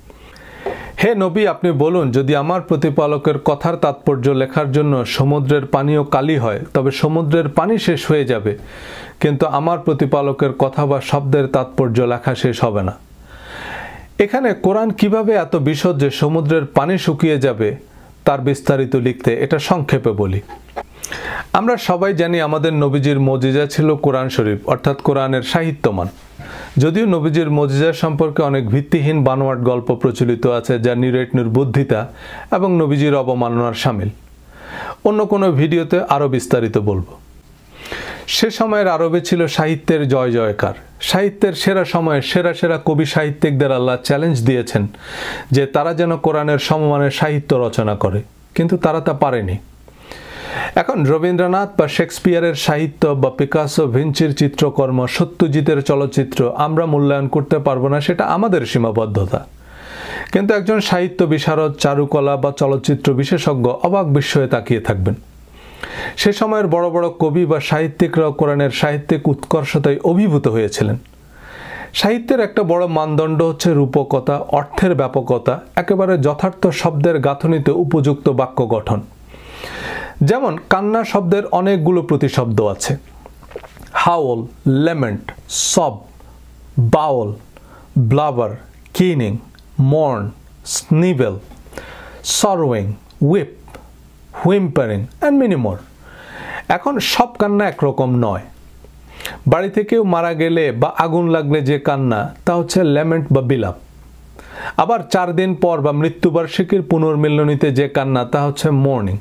হে নবী, আপনি বলুন, যদি আমার প্রতিপালকের কথার তাৎপর্য লেখার জন্য সমুদ্রের পানিও কালি হয়, তবে সমুদ্রের পানি শেষ হয়ে যাবে, কিন্তু আমার প্রতিপালকের কথা বা শব্দের তাৎপর্য লেখা শেষ হবে না। এখানে কোরআন কিভাবে এত বিশদ যে সমুদ্রের পানি শুকিয়ে যাবে তার বিস্তারিত লিখতে, এটা সংক্ষেপে বলি। আমরা সবাই জানি আমাদের নবীজির মুজিজা ছিল কোরআন শরীফ, অর্থাৎ কোরআনের সাহিত্যমান। যদিও নবীজির মুজিজা সম্পর্কে অনেক ভিত্তিহীন বানোয়াট গল্প প্রচলিত আছে, যা নিরেট নির্বুদ্ধিতা এবং নবীজির অবমাননার শামিল। অন্য কোনো ভিডিওতে আরও বিস্তারিত বলবো। সে সময়ের আরবে ছিল সাহিত্যের জয় জয়কার। সাহিত্যের সেরা সময়ে সেরা সেরা কবি সাহিত্যিকদের আল্লাহ চ্যালেঞ্জ দিয়েছেন যে তারা যেন কোরআনের সমমানের সাহিত্য রচনা করে, কিন্তু তারা তা পারেনি। এখন রবীন্দ্রনাথ বা শেক্সপিয়ারের সাহিত্য বা পিকাসো ভিঞ্চির চিত্রকর্ম, সত্যজিতের চলচ্চিত্র আমরা মূল্যায়ন করতে পারবো না, সেটা আমাদের সীমাবদ্ধতা। কিন্তু একজন সাহিত্য বিশারদ, চারুকলা বা চলচ্চিত্র বিশেষজ্ঞ অবাক বিস্ময়ে তাকিয়ে থাকবেন। সে সময়ের বড় বড় কবি বা সাহিত্যিকরা কোরআনের সাহিত্যিক উৎকর্ষতায় অভিভূত হয়েছিলেন। সাহিত্যের একটা বড় মানদণ্ড হচ্ছে রূপকতা, অর্থের ব্যাপকতা, একেবারে যথার্থ শব্দের গাঁথনিতে উপযুক্ত বাক্য গঠন। যেমন কান্না শব্দের অনেকগুলো প্রতিশব্দ আছে: howl, lament, sob, bawl, blubber, keening, mourn, snivel, sorrowing, weep, whimpering and many more. এখন সব কান্না একরকম নয়। বাড়িতে কেউ মারা গেলে বা আগুন লাগলে যে কান্না, তা হচ্ছে লেমেন্ট বা বিলাপ। আবার 4 দিন পর বা মৃত্যুবার্ষিকীর পুনর্মিলনীতে যে কান্না, তা হচ্ছে মর্নিং।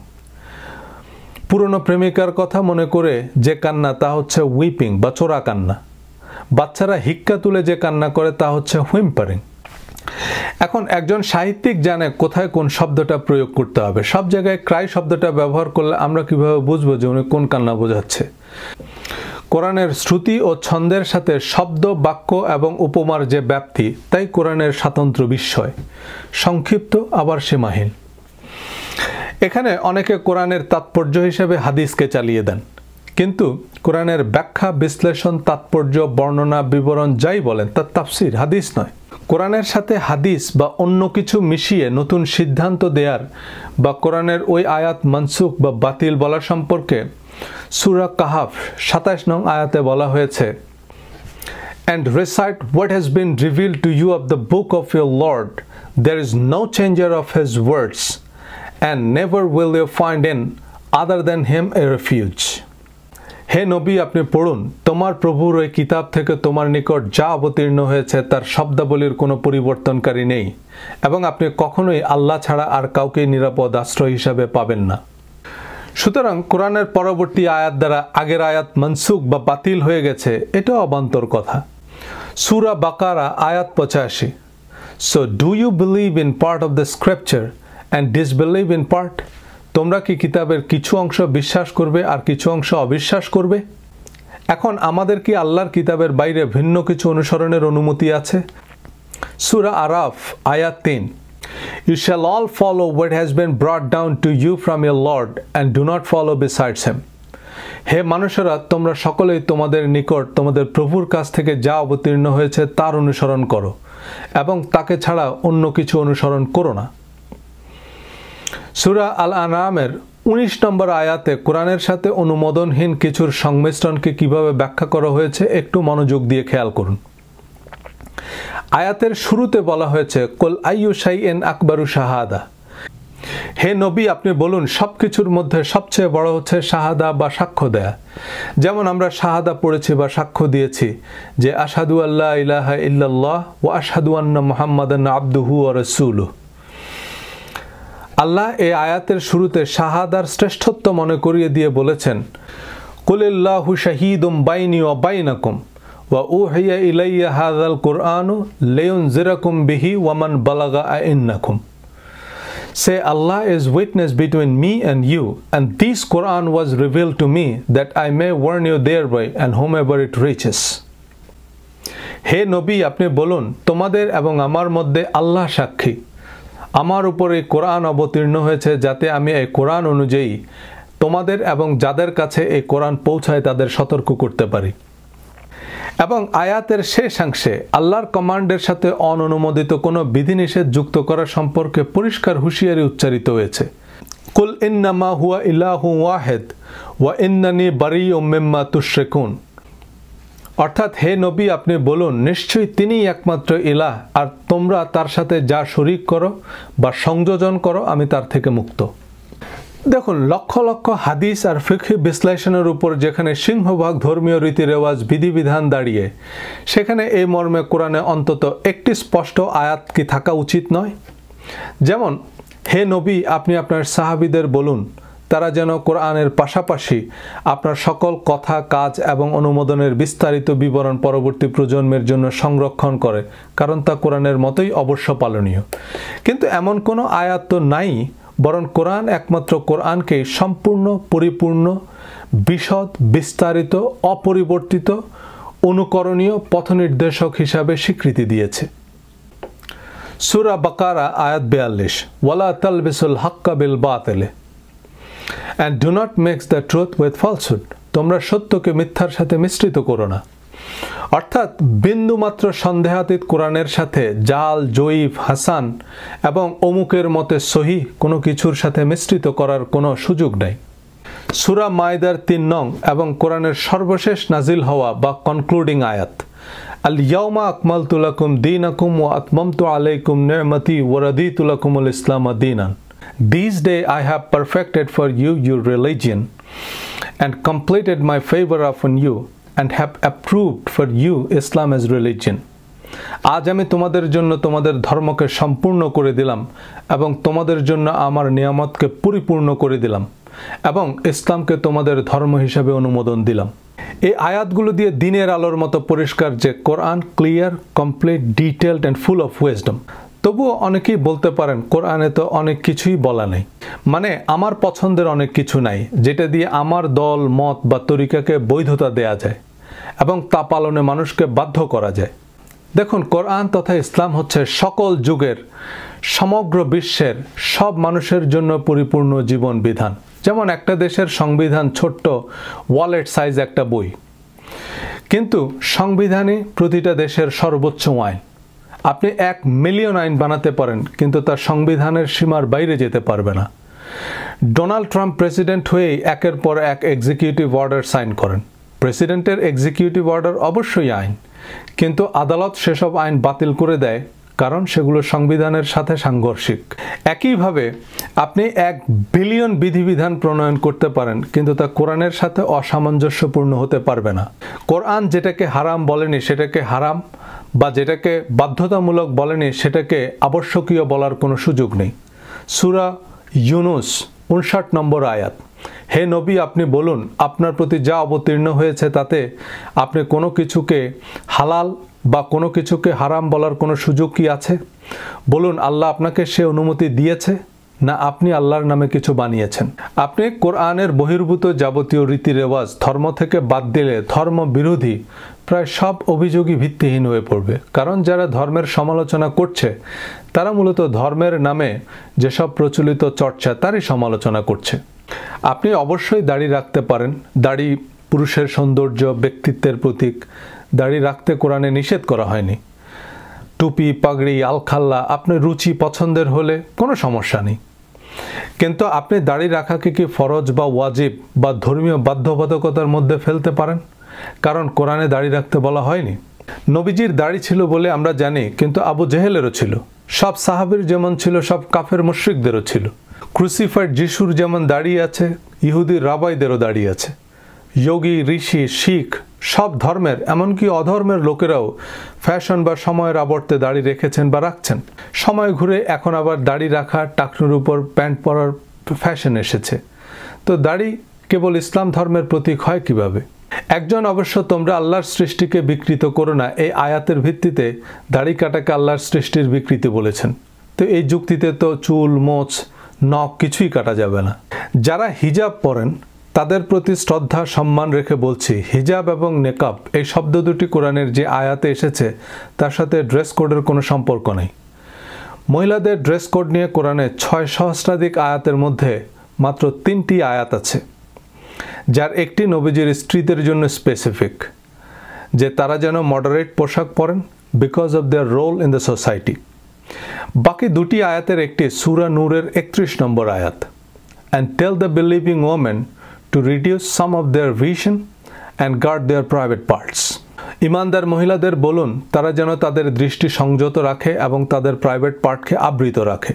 পুরনো প্রেমিকার কথা মনে করে যে কান্না, তা হচ্ছে উইপিং বা চোরা কান্না। বাচ্চারা হিক্কা তুলে যে কান্না করে, তা হচ্ছে হুইম্পারিং। এখন একজন সাহিত্যিক জানে কোথায় কোন শব্দটা প্রয়োগ করতে হবে। সব জায়গায় ক্রাই শব্দটা ব্যবহার করলে আমরা কিভাবে বুঝবো যে উনি কোন কান্না বোঝাচ্ছে? কোরআনের শ্রুতি ও ছন্দের সাথে শব্দ, বাক্য এবং উপমার যে ব্যাপ্তি, তাই কোরআনের স্বতন্ত্র বিস্ময়, সংক্ষিপ্ত আবার সীমাহীন। এখানে অনেকে কোরআনের তাৎপর্য হিসেবে হাদিসকে চালিয়ে দেন, কিন্তু কোরআনের ব্যাখ্যা, বিশ্লেষণ, তাৎপর্য, বর্ণনা, বিবরণ যাই বলেন তা তাফসির, হাদিস নয়। কোরআনের সাথে হাদিস বা অন্য কিছু মিশিয়ে নতুন সিদ্ধান্ত দেয়ার বা কোরআনের ওই আয়াত মানসুখ বা বাতিল বলা সম্পর্কে সূরা কাহাফ 27 নং আয়াতে বলা হয়েছে, and recite what has been revealed to you of the book of your Lord. There is no changer of his words, and never will you find in other than him a refuge. হে নবী, আপনি পড়ুন, তোমার প্রভুর ওই কিতাব থেকে তোমার নিকট যা অবতীর্ণ হয়েছে তার শব্দাবলীর কোনো পরিবর্তনকারী নেই, এবং আপনি কখনোই আল্লাহ ছাড়া আর কাউকে নিরাপদ আশ্রয় হিসাবে পাবেন না। সুতরাং কোরআনের পরবর্তী আয়াত দ্বারা আগের আয়াত মনসুখ বা বাতিল হয়ে গেছে, এটাও অবান্তর কথা। সূরা বাকারা আয়াত 85। So do you believe in part of the scripture and disbelieve in part? তোমরা কি কিতাবের কিছু অংশ বিশ্বাস করবে আর কিছু অংশ অবিশ্বাস করবে? এখন আমাদের কি আল্লাহর কিতাবের বাইরে ভিন্ন কিছু অনুসরণের অনুমতি আছে? সূরা আরাফ আয়াত 3। You shall all follow what has been brought down to you from your Lord and do not follow besides him. হে মানুষেরা, তোমরা সকলেই তোমাদের নিকট তোমাদের প্রভুর কাছ থেকে যা অবতীর্ণ হয়েছে তার অনুসরণ করো এবং তাকে ছাড়া অন্য কিছু অনুসরণ করো না। সূরা আল আনআমের 19 নম্বর আয়াতে কোরআনের সাথে অনুমোদনহীন কিছুর সংমিশ্রণকে কিভাবে ব্যাখ্যা করা হয়েছে একটু মনোযোগ দিয়ে খেয়াল করুন। আয়াতের শুরুতে বলা হয়েছে, কুল আইয়ু শাইইন আকবারু শাহাদা। হে নবী, আপনি বলুন, সবকিছুর মধ্যে সবচেয়ে বড় হচ্ছে শাহাদা বা সাক্ষ্য দেয়া। যেমন আমরা শাহাদা পড়েছি বা সাক্ষ্য দিয়েছি যে আশহাদু আল্লা ইলাহা ইল্লাল্লাহ ওয়া আশহাদু আন্না মুহাম্মাদান আবদুহু ওয়া রাসূলুহু। আল্লাহ এই আয়াতের শুরুতে শাহাদার শ্রেষ্ঠত্ব মনে করিয়ে দিয়ে বলেছেন, কুলিল্লাহু শাহীদুম বাইনি ওয়া বাইনাকুম ওয়া উহিয়া ইলাইয়া হাযাল কুরআনু লিয়ুনজিরাকুম বিহি ওয়া মান বালাগা আইন্নাকুম। Say, Allah is witness between me and you, and this Quran was revealed to me that I may warn you thereby and whomever it reaches. হে নবী, আপনি বলুন, তোমাদের এবং আমার মধ্যে আল্লাহ সাক্ষী, আমার উপর এই কোরআন অবতীর্ণ হয়েছে যাতে আমি এই কোরআন অনুযায়ী তোমাদের এবং যাদের কাছে এই কোরআন পৌঁছায় তাদের সতর্ক করতে পারি। এবং আয়াতের শেষাংশে আল্লাহর কমান্ডের সাথে অননুমোদিত কোনো বিধিনিষেধ যুক্ত করা সম্পর্কে পরিষ্কার হুঁশিয়ারি উচ্চারিত হয়েছে। কুল ইন্নামা হুয়া ইলাহু ওয়াহিদ ওয়া ইন্নানি বারিউম মিম্মা তুশরিকুন। অর্থাৎ হে নবী, আপনি বলুন, নিশ্চয়ই তিনিই একমাত্র ইলাহ, আর তোমরা তার সাথে যা শরীক করো বা সংযোজন করো আমি তার থেকে মুক্ত। দেখুন, লক্ষ লক্ষ হাদিস আর ফিকহি বিশ্লেষণের উপর যেখানে সিংহভাগ ধর্মীয় রীতি রেওয়াজ বিধিবিধান দাঁড়িয়ে, সেখানে এই মর্মে কোরআনে অন্তত একটি স্পষ্ট আয়াত কি থাকা উচিত নয়? যেমন, হে নবী, আপনি আপনার সাহাবীদের বলুন তারা যেন কোরআনের পাশাপাশি আপনার সকল কথা, কাজ এবং অনুমোদনের বিস্তারিত বিবরণ পরবর্তী প্রজন্মের জন্য সংরক্ষণ করে, কারণ তা কোরআনের মতোই অবশ্য পালনীয়। কিন্তু এমন কোনো আয়াত তো নাই, বরং কোরআন একমাত্র কোরআনকেই সম্পূর্ণ, পরিপূর্ণ, বিশদ, বিস্তারিত, অপরিবর্তিত, অনুকরণীয় পথনির্দেশক হিসাবে স্বীকৃতি দিয়েছে। সূরা বাকারা আয়াত 42, ওয়ালা তালবিসুল হাক্কা বিল বাতিল and do not mix the truth with falsehood। তোমরা সত্যকে মিথ্যার সাথে মিশ্রিত করো না। অর্থাৎ বিন্দুমাত্র সন্দেহাতীত কোরআনের সাথে জাল, জয়ীফ, হাসান এবং অমুকের মতে সহি কোনো কিছুর সাথে মিশ্রিত করার কোনো সুযোগ নেই। সূরা মায়দার 3 নং এবং কোরআনের সর্বশেষ নাজিল হওয়া বা কনক্লুডিং আয়াত, আল ইয়াউমা আকমালতু লাকুম দীনাকুম ওয়া আতমামতু আলাইকুম নি'মাতি ওয়া রাদিতু লাকুমুল ইসলাম দীনান। This day I have perfected for you your religion and completed my favor upon you and have approved for you Islam as religion। আজ আমি তোমাদের জন্য তোমাদের ধর্মকে সম্পূর্ণ করে দিলাম এবং তোমাদের জন্য আমার নিয়ামতকে পরিপূর্ণ করে দিলাম এবং ইসলামকে তোমাদের ধর্ম হিসাবে অনুমোদন দিলাম। এই আয়াতগুলো দিয়ে দিনের আলোর মতো পরিষ্কার যে Quran clear, complete, detailed and full of wisdom. তবুও অনেকেই বলতে পারেন কোরআনে তো অনেক কিছুই বলা নেই, মানে আমার পছন্দের অনেক কিছু নাই যেটা দিয়ে আমার দল, মত বা তরিকাকে বৈধতা দেয়া যায় এবং তা পালনে মানুষকে বাধ্য করা যায়। দেখুন, কোরআন তথা ইসলাম হচ্ছে সকল যুগের, সমগ্র বিশ্বের সব মানুষের জন্য পরিপূর্ণ জীবন বিধান। যেমন একটা দেশের সংবিধান ছোট্ট ওয়ালেট সাইজ একটা বই, কিন্তু সংবিধানই প্রতিটা দেশের সর্বোচ্চ আইন। আপনি 1 মিলিয়ন আইন বানাতে পারেন, কিন্তু তার সংবিধানের সীমার বাইরে যেতে পারবে না। ডোনাল্ড ট্রাম্প প্রেসিডেন্ট হয়েই একের পর এক এক্সিকিউটিভ অর্ডার সাইন করেন। প্রেসিডেন্টের এক্সিকিউটিভ অর্ডার অবশ্যই আইন, কিন্তু আদালত সেসব আইন বাতিল করে দেয়, কারণ সেগুলো সংবিধানের সাথে সাংঘর্ষিক। একইভাবে আপনি 1 বিলিয়ন বিধিবিধান প্রণয়ন করতে পারেন, কিন্তু তা কোরআনের সাথে অসামঞ্জস্যপূর্ণ হতে পারবে না। কোরআন যেটাকে হারাম বলেনি সেটাকে হারাম, বা যেটাকে বাধ্যতামূলক বলেনি সেটাকে আবশ্যকীয় বলার কোনো সুযোগ নেই। সূরা ইউনুস 59 নম্বর আয়াত, হে নবী, আপনি বলুন আপনার প্রতি যা অবতীর্ণ হয়েছে তাতে আপনি কোনো কিছুকে হালাল বা কোনো কিছুকে হারাম বলার কোনো সুযোগ কি আছে? বলুন আল্লাহ আপনাকে সে অনুমতি দিয়েছে, না আপনি আল্লাহর নামে কিছু বানিয়েছেন? আপনি কোরআনের বহির্ভূত যাবতীয় রীতি রেওয়াজ ধর্ম থেকে বাদ দিলে ধর্ম বিরোধী প্রায় সব অভিযোগই ভিত্তিহীন হয়ে পড়বে, কারণ যারা ধর্মের সমালোচনা করছে তারা মূলত ধর্মের নামে যেসব প্রচলিত চর্চা তারই সমালোচনা করছে। আপনি অবশ্যই দাড়ি রাখতে পারেন, দাড়ি পুরুষের সৌন্দর্য, ব্যক্তিত্বের প্রতীক, দাড়ি রাখতে কোরআনে নিষেধ করা হয়নি। টুপি, পাগড়ি, আলখাল্লা আপনার রুচি পছন্দের হলে কোনো সমস্যা নেই, কিন্তু আপনি দাড়ি রাখাকে কি ফরজ বা ওয়াজিব বা ধর্মীয় বাধ্যবাধকতার মধ্যে ফেলতে পারেন? কারণ কোরআনে দাড়ি রাখতে বলা হয়নি। নবীজির দাড়ি ছিল বলে আমরা জানি, কিন্তু আবু জেহেলেরও ছিল, সব সাহাবীর যেমন ছিল সব কাফের মুশরিকদেরও ছিল। ক্রুসিফাইড যিশুর যেমন দাড়ি আছে, ইহুদি রাবাইদেরও দাড়ি আছে। যোগী, ঋষি, শিখ সব ধর্মের, এমনকি অধর্মের লোকেরাও ফ্যাশন বা সময়ের আবর্তে দাড়ি রেখেছেন বা রাখছেন। সময় ঘুরে এখন আবার দাড়ি রাখা, টাকনুর উপর প্যান্ট পরার ফ্যাশন এসেছে। তো দাড়ি কেবল ইসলাম ধর্মের প্রতীক হয় কিভাবে? একজন অবশ্য তোমরা আল্লাহর সৃষ্টিকে বিকৃত করো না এই আয়াতের ভিত্তিতে দাড়ি কাটাকে আল্লাহর সৃষ্টির বিকৃতি বলেছেন। তো এই যুক্তিতে তো চুল, মোচ, নখ কিছুই কাটা যাবে না। যারা হিজাব পরেন তাদের প্রতি শ্রদ্ধা সম্মান রেখে বলছি, হিজাব এবং নেকাব এই শব্দ দুটি কোরআনের যে আয়াতে এসেছে তার সাথে ড্রেস কোডের কোনো সম্পর্ক নেই। মহিলাদের ড্রেস কোড নিয়ে কোরআনে 6 সহস্রাধিক আয়াতের মধ্যে মাত্র 3টি আয়াত আছে, যার একটি নবীজির স্ত্রীদের জন্য স্পেসিফিক, যে তারা যেন মডারেট পোশাক পরেন because of their role in the society. বাকি 2টি আয়াতের একটি সূরা নূরের 31 নম্বর আয়াত, and tell the believing women to reduce some of their vision and guard their private parts. ইমানদার মহিলাদের বলুন তারা যেন তাদের দৃষ্টি সংযত রাখে এবং তাদের প্রাইভেট পার্টকে আবৃত রাখে।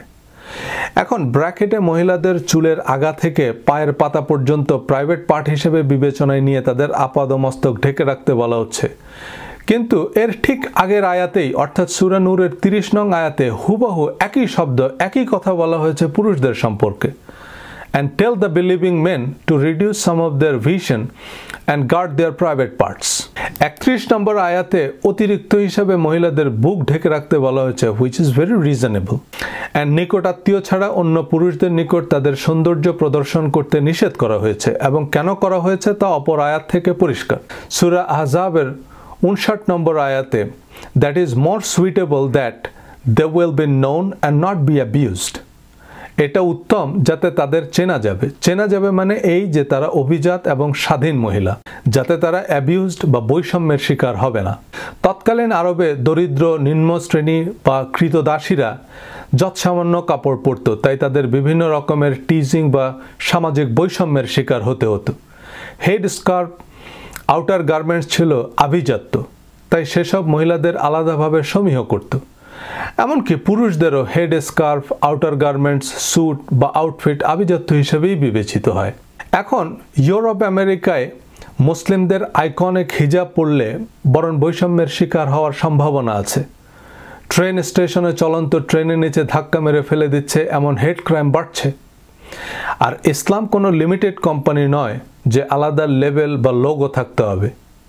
এখন ব্র্যাকেটে মহিলাদের চুলের আগা থেকে পায়ের পাতা পর্যন্ত প্রাইভেট পার্ট হিসেবে বিবেচনায় নিয়ে তাদের আপাদমস্তক ঢেকে রাখতে বলা হচ্ছে, কিন্তু এর ঠিক আগের আয়াতেই অর্থাৎ সূরা নূরের 30 নং আয়াতে হুবহু একই শব্দ একই কথা বলা হয়েছে পুরুষদের সম্পর্কে, and tell the believing men to reduce some of their vision and guard their private parts. 31 নম্বর আয়াতে অতিরিক্ত হিসাবে মহিলাদের বুক ঢেকে রাখতে বলা হয়েছে, which is very reasonable. and নিকটাত্মীয় ছাড়া অন্য পুরুষদের নিকট তাদের সৌন্দর্য প্রদর্শন করতে নিষেধ করা হয়েছে, এবং কেন করা হয়েছে তা অপর আয়াত থেকে পরিষ্কার। সূরা আহজাবের 59 নম্বর আয়াতে, that is more suitable that they will be known and not be abused. এটা উত্তম যাতে তাদের চেনা যাবে মানে এই যে তারা অভিজাত এবং স্বাধীন মহিলা, যাতে তারা অ্যাবিউজড বা বৈষম্যের শিকার হবে না। তৎকালীন আরবে দরিদ্র নিম্ন শ্রেণী বা কৃতদাসীরা যৎসামান্য কাপড় পরত, তাই তাদের বিভিন্ন রকমের টিজিং বা সামাজিক বৈষম্যের শিকার হতে হতো। হেড স্কার্ফ, আউটার গার্মেন্টস ছিল আভিজাত্য, তাই সেসব মহিলাদের আলাদাভাবে সমীহ করত। এমনকি পুরুষদেরও head scarf, outer garments, suit বা আউটফিট আভিজাত্য হিসেবেই বিবেচিত হয়। এখন ইউরোপ আমেরিকায় মুসলিমদের আইকনিক হিজাব পরলে বরং বৈষম্যের শিকার হওয়ার সম্ভাবনা আছে। ট্রেন স্টেশনে চলন্ত ট্রেনের নিচে ধাক্কা মেরে ফেলে দিচ্ছে এমন হেড ক্রাইম বাড়ছে। আর ইসলাম কোনো লিমিটেড কোম্পানি নয় যে আলাদা লেবেল বা লোগো থাকতে হবে।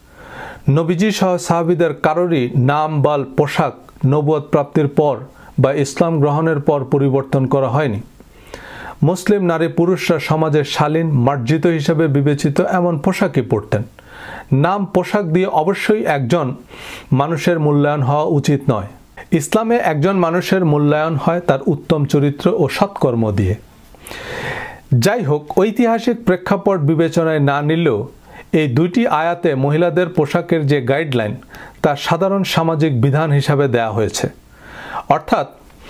নবীজি সহ সাহাবীদের কারোরই নাম বা পোশাক নবুয়ত প্রাপ্তির পর বা ইসলাম গ্রহণের পর পরিবর্তন করা হয়নি। মুসলিম নারী পুরুষরা সমাজের শালীন মার্জিত হিসেবে বিবেচিত এমন পোশাকই পরতেন। নাম পোশাক দিয়ে অবশ্যই একজন মানুষের মূল্যায়ন হওয়া উচিত নয়। ইসলামে একজন মানুষের মূল্যায়ন হয় তার উত্তম চরিত্র ও সৎকর্ম দিয়ে। যাই হোক, ঐতিহাসিক প্রেক্ষাপট বিবেচনায় না নিলেও এই 2টি আয়াতে মহিলাদের পোশাকের যে গাইডলাইন তা সাধারণ সামাজিক বিধান হিসাবে দেয়া হয়েছে, অর্থাৎ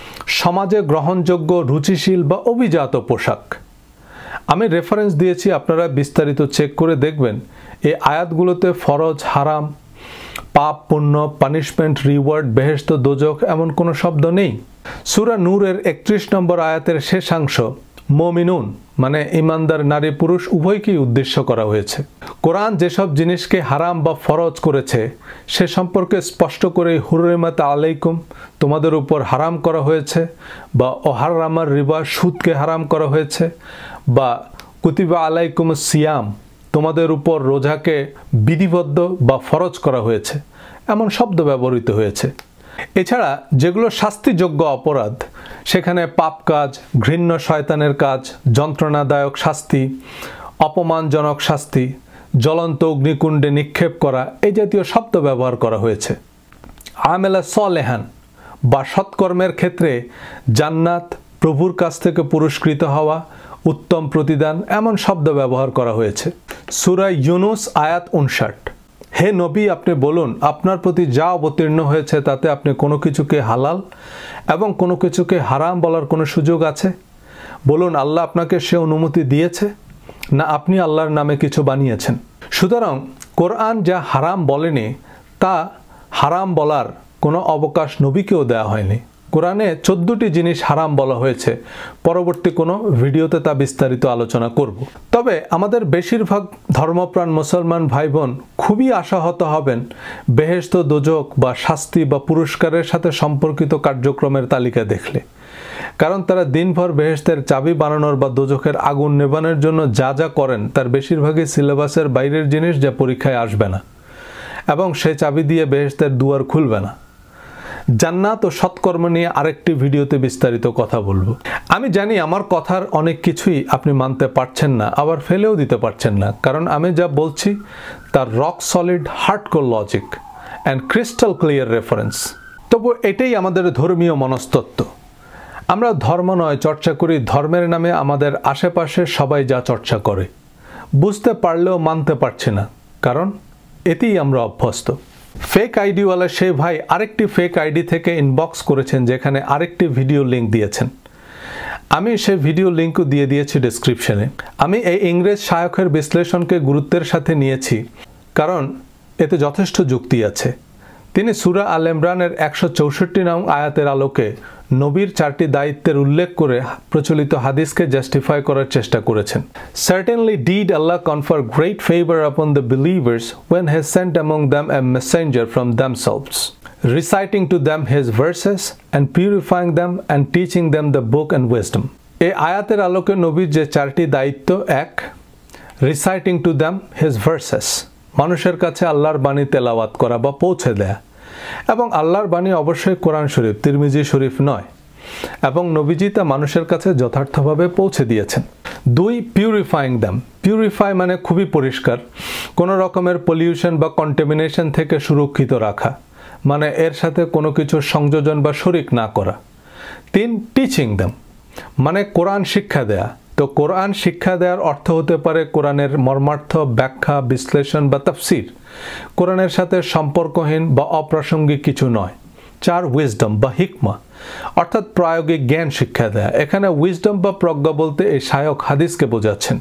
সমাজে গ্রহণযোগ্য, রুচিশীল বা অভিজাত পোশাক। আমি রেফারেন্স দিয়েছি, আপনারা বিস্তারিত চেক করে দেখবেন। এই আয়াতগুলোতে ফরজ, হারাম, পাপ, পুণ্য, পানিশমেন্ট, রিওয়ার্ড, বেহেশত, দোজখ এমন কোনো শব্দ নেই। সূরা নূরের 31 নম্বর আয়াতের শেষাংশ মুমিনুন মানে ইমানদার নারী পুরুষ উভয়কেই উদ্দেশ্য করা হয়েছে। কোরআন যেসব জিনিসকে হারাম বা ফরজ করেছে সে সম্পর্কে স্পষ্ট করে হুররিমাত আলাইকুম তোমাদের উপর হারাম করা হয়েছে, বা ওহারামার রিবা সুদকে হারাম করা হয়েছে, বা কুতিবা আলাইকুম সিয়াম তোমাদের উপর রোজাকে বিধিবদ্ধ বা ফরজ করা হয়েছে, এমন শব্দ ব্যবহৃত হয়েছে। এছাড়া যেগুলো শাস্তিযোগ্য অপরাধ সেখানে পাপ কাজ, ঘৃণ্য শয়তানের কাজ, যন্ত্রণাদায়ক শাস্তি, অপমানজনক শাস্তি, জ্বলন্ত অগ্নিকুণ্ডে নিক্ষেপ করা এই জাতীয় শব্দ ব্যবহার করা হয়েছে। আমেলা সলেহান বা সৎকর্মের ক্ষেত্রে জান্নাত, প্রভুর কাছ থেকে পুরস্কৃত হওয়া, উত্তম প্রতিদান এমন শব্দ ব্যবহার করা হয়েছে। সূরা ইউনুস আয়াত 59, হে নবী আপনি বলুন আপনার প্রতি যা অবতীর্ণ হয়েছে তাতে আপনি কোনো কিছুকে হালাল এবং কোনো কিছুকে হারাম বলার কোনো সুযোগ আছে? বলুন আল্লাহ আপনাকে সে অনুমতি দিয়েছে, না আপনি আল্লাহর নামে কিছু বানিয়েছেন? সুতরাং কোরআন যা হারাম বলেনি তা হারাম বলার কোনো অবকাশ নবীকেও দেওয়া হয়নি। কোরআনে 14টি জিনিস হারাম বলা হয়েছে, পরবর্তী কোনো ভিডিওতে তা বিস্তারিত আলোচনা করব। তবে আমাদের বেশিরভাগ ধর্মপ্রাণ মুসলমান ভাই বোন খুবই আশাহত হবেন বেহেশত, দোজখ বা শাস্তি বা পুরস্কারের সাথে সম্পর্কিত কার্যক্রমের তালিকা দেখলে, কারণ তারা দিনভর বেহেশতের চাবি বানানোর বা দোজখের আগুন নেভানোর জন্য যা যা করেন তার বেশিরভাগই সিলেবাসের বাইরের জিনিস, যা পরীক্ষায় আসবে না এবং সে চাবি দিয়ে বেহেশতের দুয়ার খুলবে না। জান্নাত ও সৎকর্ম নিয়ে আরেকটি ভিডিওতে বিস্তারিত কথা বলবো। আমি জানি আমার কথার অনেক কিছুই আপনি মানতে পারছেন না, আবার ফেলেও দিতে পারছেন না, কারণ আমি যা বলছি তার rock solid hardcore logic and crystal clear reference. তবু এটাই আমাদের ধর্মীয় মনস্তত্ত্ব। আমরা ধর্ম নয় চর্চা করি ধর্মের নামে আমাদের আশেপাশে সবাই যা চর্চা করে, বুঝতে পারলেও মানতে পারছি না, কারণ এতেই আমরা অভ্যস্ত। ফেক আইডিওয়ালা সেই ভাই আরেকটি ফেক আইডি থেকে ইনবক্স করেছেন, যেখানে আরেকটি ভিডিও লিঙ্ক দিয়েছেন। আমি সেই ভিডিও লিঙ্কও দিয়ে দিয়েছি ডেসক্রিপশনে। আমি এই ইংরেজ শায়খের বিশ্লেষণকে গুরুত্বের সাথে নিয়েছি, কারণ এতে যথেষ্ট যুক্তি আছে। তিনি সূরা আল ইমরানের 164 নং আয়াতের আলোকে নবীর 4টি দায়িত্বের উল্লেখ করে প্রচলিত হাদিসকে জাস্টিফাই করার চেষ্টা করেছেন। Certainly did Allah confer great favor upon the believers when He sent among them a messenger from themselves, reciting to them His verses and purifying them and teaching them the book and wisdom. এই আয়াতের আলোকে নবীর যে 4টি দায়িত্ব: 1. Reciting to them His verses, মানুষের কাছে আল্লাহর বাণী তেলাওয়াত করা বা পৌঁছে দেয়া, এবং আল্লাহর বাণী অবশ্যই কোরআন শরীফ, তিরমিজি শরীফ নয়, এবং নবীজি তা মানুষের কাছে যথার্থভাবে পৌঁছে দিয়েছেন। 2. পিউরিফাইং দ্যাম, পিউরিফাই মানে খুবই পরিষ্কার, কোনো রকমের পলিউশন বা কন্টামিনেশন থেকে সুরক্ষিত রাখা, মানে এর সাথে কোনো কিছু সংযোজন বা শরিক না করা। 3. টিচিং দ্যাম, মানে কোরআন শিক্ষা দেয়া। তো কোরআন শিক্ষা দেওয়ার অর্থ হতে পারে কোরআনের মর্মার্থ, ব্যাখ্যা, বিশ্লেষণ বা তাফসির, কোরআনের সাথে সম্পর্কহীন বা অপ্রাসঙ্গিক কিছু নয়। 4. উইজডম বা হিকমা, অর্থাৎ প্রায়োগিক জ্ঞান শিক্ষা দেয়া। এখানে উইজডম বা প্রজ্ঞা বলতে এই শায়খ হাদিসকে বোঝাচ্ছেন,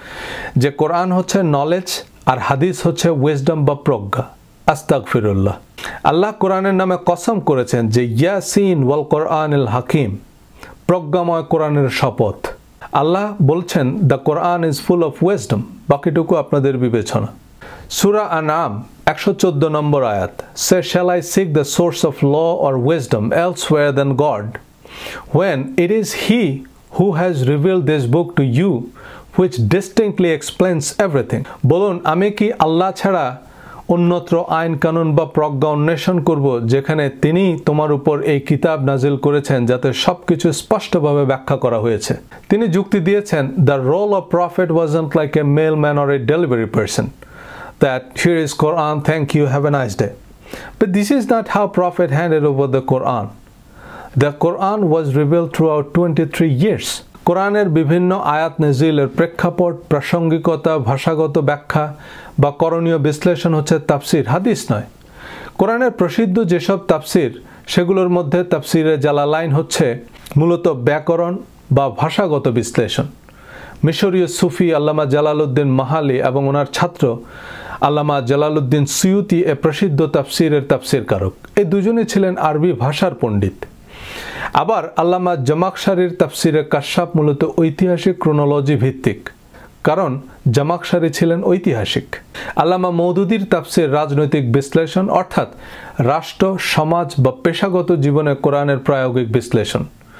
যে কোরআন হচ্ছে নলেজ আর হাদিস হচ্ছে উইজডম বা প্রজ্ঞা। আস্তাগফিরুল্লাহ। আল্লাহ কোরআনের নামে কসম করেছেন যে ইয়াসিন ওয়াল কোরআনিল হাকিম, প্রজ্ঞাময় কোরআনের শপথ। আল্লাহ বলছেন the Quran is full of wisdom, বাকিটুকু আপনাদের বিবেচনা। সূরা আনআম 114 নম্বর আয়াত, say shall I seek the source of law or wisdom elsewhere than God when it is he who has revealed this book to you which distinctly explains everything. বলুন, আমি কি আল্লাহ ছাড়া অন্যত্র আইন কানুন বা প্রজ্ঞা অন্বেষণ করব, যেখানে তিনি তোমার উপর এই কিতাব নাজিল করেছেন যাতে সবকিছু স্পষ্টভাবে ব্যাখ্যা করা হয়েছে। তিনি যুক্তি দিয়েছেন, the role of prophet wasn't like a mailman or a delivery person, that here is Quran, thank you, have a nice day. But this is not how Prophet handed over the Quran. The Quran was revealed throughout 23 years. কোরআনের বিভিন্ন আয়াত নাজিলের প্রেক্ষাপট, প্রাসঙ্গিকতা, ভাষাগত ব্যাখ্যা বা করণীয় বিশ্লেষণ হচ্ছে তাফসির, হাদিস নয়। কোরআনের প্রসিদ্ধ যেসব তাফসির, সেগুলোর মধ্যে তাফসিরে জালালাইন হচ্ছে মূলত ব্যাকরণ বা ভাষাগত বিশ্লেষণ। মিশরীয় সুফি আল্লামা জালালউদ্দিন মাহালি এবং ওনার ছাত্র আল্লামা জালালউদ্দিন সুয়ুতি এ প্রসিদ্ধ তাফসিরের তাফসিরকারক। এই দুজনই ছিলেন আরবি ভাষার পণ্ডিত। আবার আল্লামা জামাখশারির তাফসিরে কাশাফ মূলত ঐতিহাসিক ক্রোনোলজি ভিত্তিক, কারণ জামাখশারি ছিলেন ঐতিহাসিক। আল্লামা মওদুদির তাফসির রাজনৈতিক বিশ্লেষণ, অর্থাৎ রাষ্ট্র, সমাজ বা পেশাগত জীবনে কোরআনের প্রায়োগিক বিশ্লেষণ।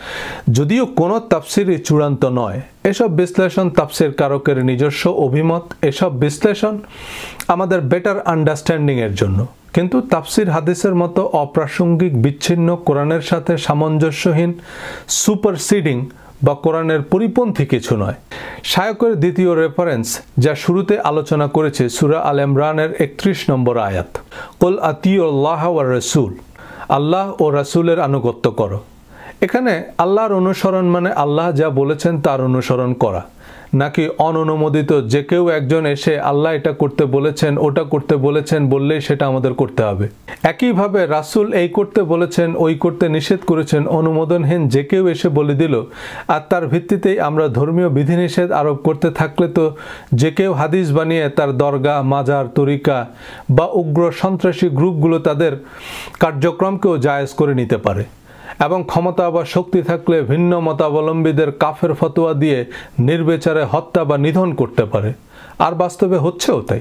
যদিও কোনো তাফসিরই চূড়ান্ত নয়, এসব বিশ্লেষণ তাফসির কারকের নিজস্ব অভিমত। এসব বিশ্লেষণ আমাদের বেটার আন্ডারস্ট্যান্ডিংয়ের জন্য, কিন্তু তাফসির হাদিসের মতো অপ্রাসঙ্গিক, বিচ্ছিন্ন, কোরআনের সাথে সামঞ্জস্যহীন, সুপারসিডিং বা কোরআনের পরিপন্থী কিছু নয়। শায়খের দ্বিতীয় রেফারেন্স, যা শুরুতে আলোচনা করেছে, সূরা আল ইমরানের 31 নম্বর আয়াত, কুল আতিউল্লাহ ওয়া রাসূল, আল্লাহ ও রাসূলের আনুগত্য করো। এখানে আল্লাহর অনুসরণ মানে আল্লাহ যা বলেছেন তার অনুসরণ করা, নাকি অননুমোদিত যে কেউ একজন এসে আল্লাহ এটা করতে বলেছেন, ওটা করতে বলেছেন বললেই সেটা আমাদের করতে হবে। একইভাবে রাসূল এই করতে বলেছেন, ওই করতে নিষেধ করেছেন, অনুমোদনহীন যে কেউ এসে বলে দিল, আর তার ভিত্তিতেই আমরা ধর্মীয় বিধিনিষেধ আরোপ করতে থাকলে তো যে কেউ হাদিস বানিয়ে তার দরগা, মাজার, তরিকা বা উগ্র সন্ত্রাসী গ্রুপগুলো তাদের কার্যক্রমকেও জায়েজ করে নিতে পারে, এবং ক্ষমতা বা শক্তি থাকলে ভিন্ন মতাবলম্বীদের কাফের ফতোয়া দিয়ে নির্বিচারে হত্যা বা নিধন করতে পারে। আর বাস্তবে হচ্ছেও তাই।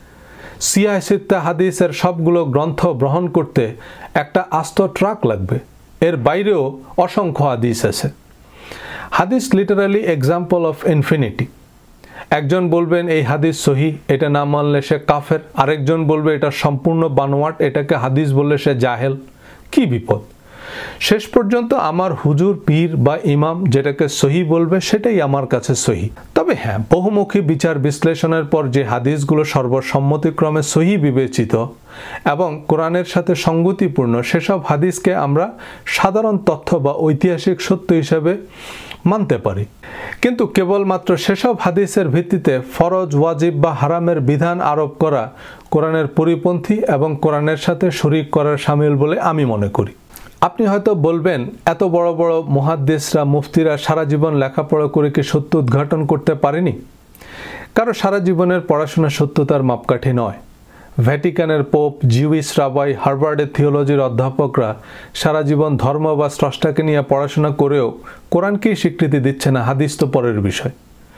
সিয়াহ সিত্তা হাদিসের সবগুলো গ্রন্থ গ্রহণ করতে একটা আস্ত ট্রাক লাগবে, এর বাইরেও অসংখ্য হাদিস আছে। হাদিস লিটারালি এক্সাম্পল অফ ইনফিনিটি। একজন বলবেন এই হাদিস সহিহ, এটা না মানলে সে কাফের। আরেকজন বলবে এটা সম্পূর্ণ বানোয়াট, এটাকে হাদিস বললে সে জাহেল। কি বিপদ! শেষ পর্যন্ত আমার হুজুর, পীর বা ইমাম যেটাকে সহি বলবে সেটাই আমার কাছে সহি। তবে হ্যাঁ, বহুমুখী বিচার বিশ্লেষণের পর যে হাদিসগুলো সর্বসম্মতিক্রমে সহি বিবেচিত এবং কোরআনের সাথে সঙ্গতিপূর্ণ, সেসব হাদিসকে আমরা সাধারণ তথ্য বা ঐতিহাসিক সত্য হিসেবে মানতে পারি। কিন্তু কেবলমাত্র সেসব হাদিসের ভিত্তিতে ফরজ, ওয়াজিব বা হারামের বিধান আরোপ করা কোরআনের পরিপন্থী এবং কোরআনের সাথে শরীক করার শামিল বলে আমি মনে করি। আপনি হয়তো বলবেন, এত বড় বড় মুহাদ্দিসরা, মুফতিরা সারা জীবন লেখাপড়া করে কি সত্য উদ্ঘাটন করতে পারেনি? কারণ সারা জীবনের পড়াশোনা সত্যতার মাপকাঠি নয়। ভ্যাটিকানের পোপ, জিউইশ রাবাই, হার্ভার্ডের থিওলজির অধ্যাপকরা সারা জীবন ধর্ম বা স্রষ্টাকে নিয়ে পড়াশোনা করেও কোরআনকেই স্বীকৃতি দিচ্ছে না, হাদিস তো পরের বিষয়।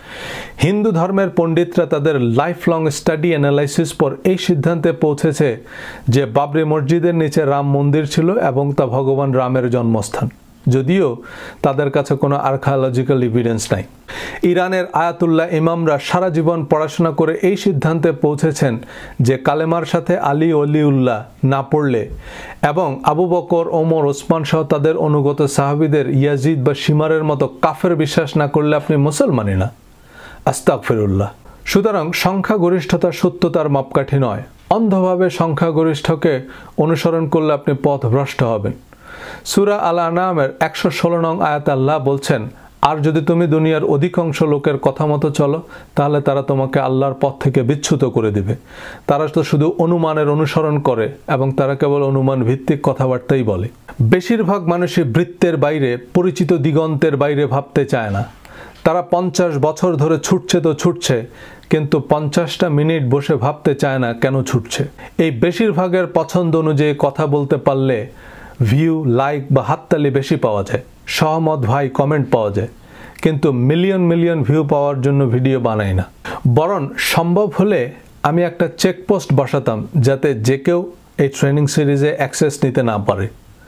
হিন্দু ধর্মের পণ্ডিতরা তাদের লাইফ লং স্টাডি অ্যানালাইসিস পর এই সিদ্ধান্তে পৌঁছেছে যে বাবরি মসজিদের নিচে রাম মন্দির ছিল এবং তা ভগবান রামের জন্মস্থান, যদিও তাদের কাছে কোনো আর্কিওলজিক্যাল এভিডেন্স নাই। ইরানের আয়াতুল্লাহ ইমামরা সারা জীবন পড়াশোনা করে এই সিদ্ধান্তে পৌঁছেছেন যে কালেমার সাথে আলী অলিউল্লাহ না পড়লে এবং আবু বকর, ওমর, ওসমান সহ তাদের অনুগত সাহাবীদের ইয়াজিদ বা শিমারের মতো কাফের বিশ্বাস না করলে আপনি মুসলমানই না। আস্তাগফিরুল্লাহ। সুতরাং সংখ্যাগরিষ্ঠতা সত্যতার মাপকাঠি নয়। অন্ধভাবে সংখ্যাগরিষ্ঠকে অনুসরণ করলে আপনি পথভ্রষ্ট হবেন। সূরা আল আনআমের 116 নং আয়াতে আল্লাহ বলছেন, আর যদি তুমি দুনিয়ার অধিকাংশ লোকের কথা মতো চলো তাহলে তারা তোমাকে আল্লাহর পথ থেকে বিচ্যুত করে দিবে। তারা তো শুধু অনুমানের অনুসরণ করে এবং তারা কেবল অনুমান ভিত্তিক কথাবার্তাই বলে। বেশিরভাগ মানুষই বৃত্তের বাইরে, পরিচিত দিগন্তের বাইরে ভাবতে চায় না। তারা 50 বছর ধরে ছুটছে তো ছুটছে, কিন্তু 50টা মিনিট বসে ভাবতে চায় না কেন ছুটছে। এই বেশিরভাগের পছন্দ অনুযায়ী কথা বলতে পারলে ভিউ, লাইক বা হাততালি বেশি পাওয়া যায়, সহমত ভাই কমেন্ট পাওয়া যায়, কিন্তু মিলিয়ন মিলিয়ন ভিউ পাওয়ার জন্য ভিডিও বানাই না। বরং সম্ভব হলে আমি একটা চেকপোস্ট বসাতাম যাতে যে কেউ এই ট্রেনিং সিরিজে অ্যাক্সেস নিতে না পারে।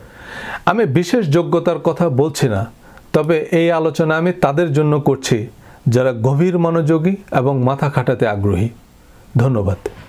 আমি বিশেষ যোগ্যতার কথা বলছি না, তবে এই আলোচনা আমি তাদের জন্য করছি যারা গভীর মনোযোগী এবং মাথা খাটাতে আগ্রহী। ধন্যবাদ।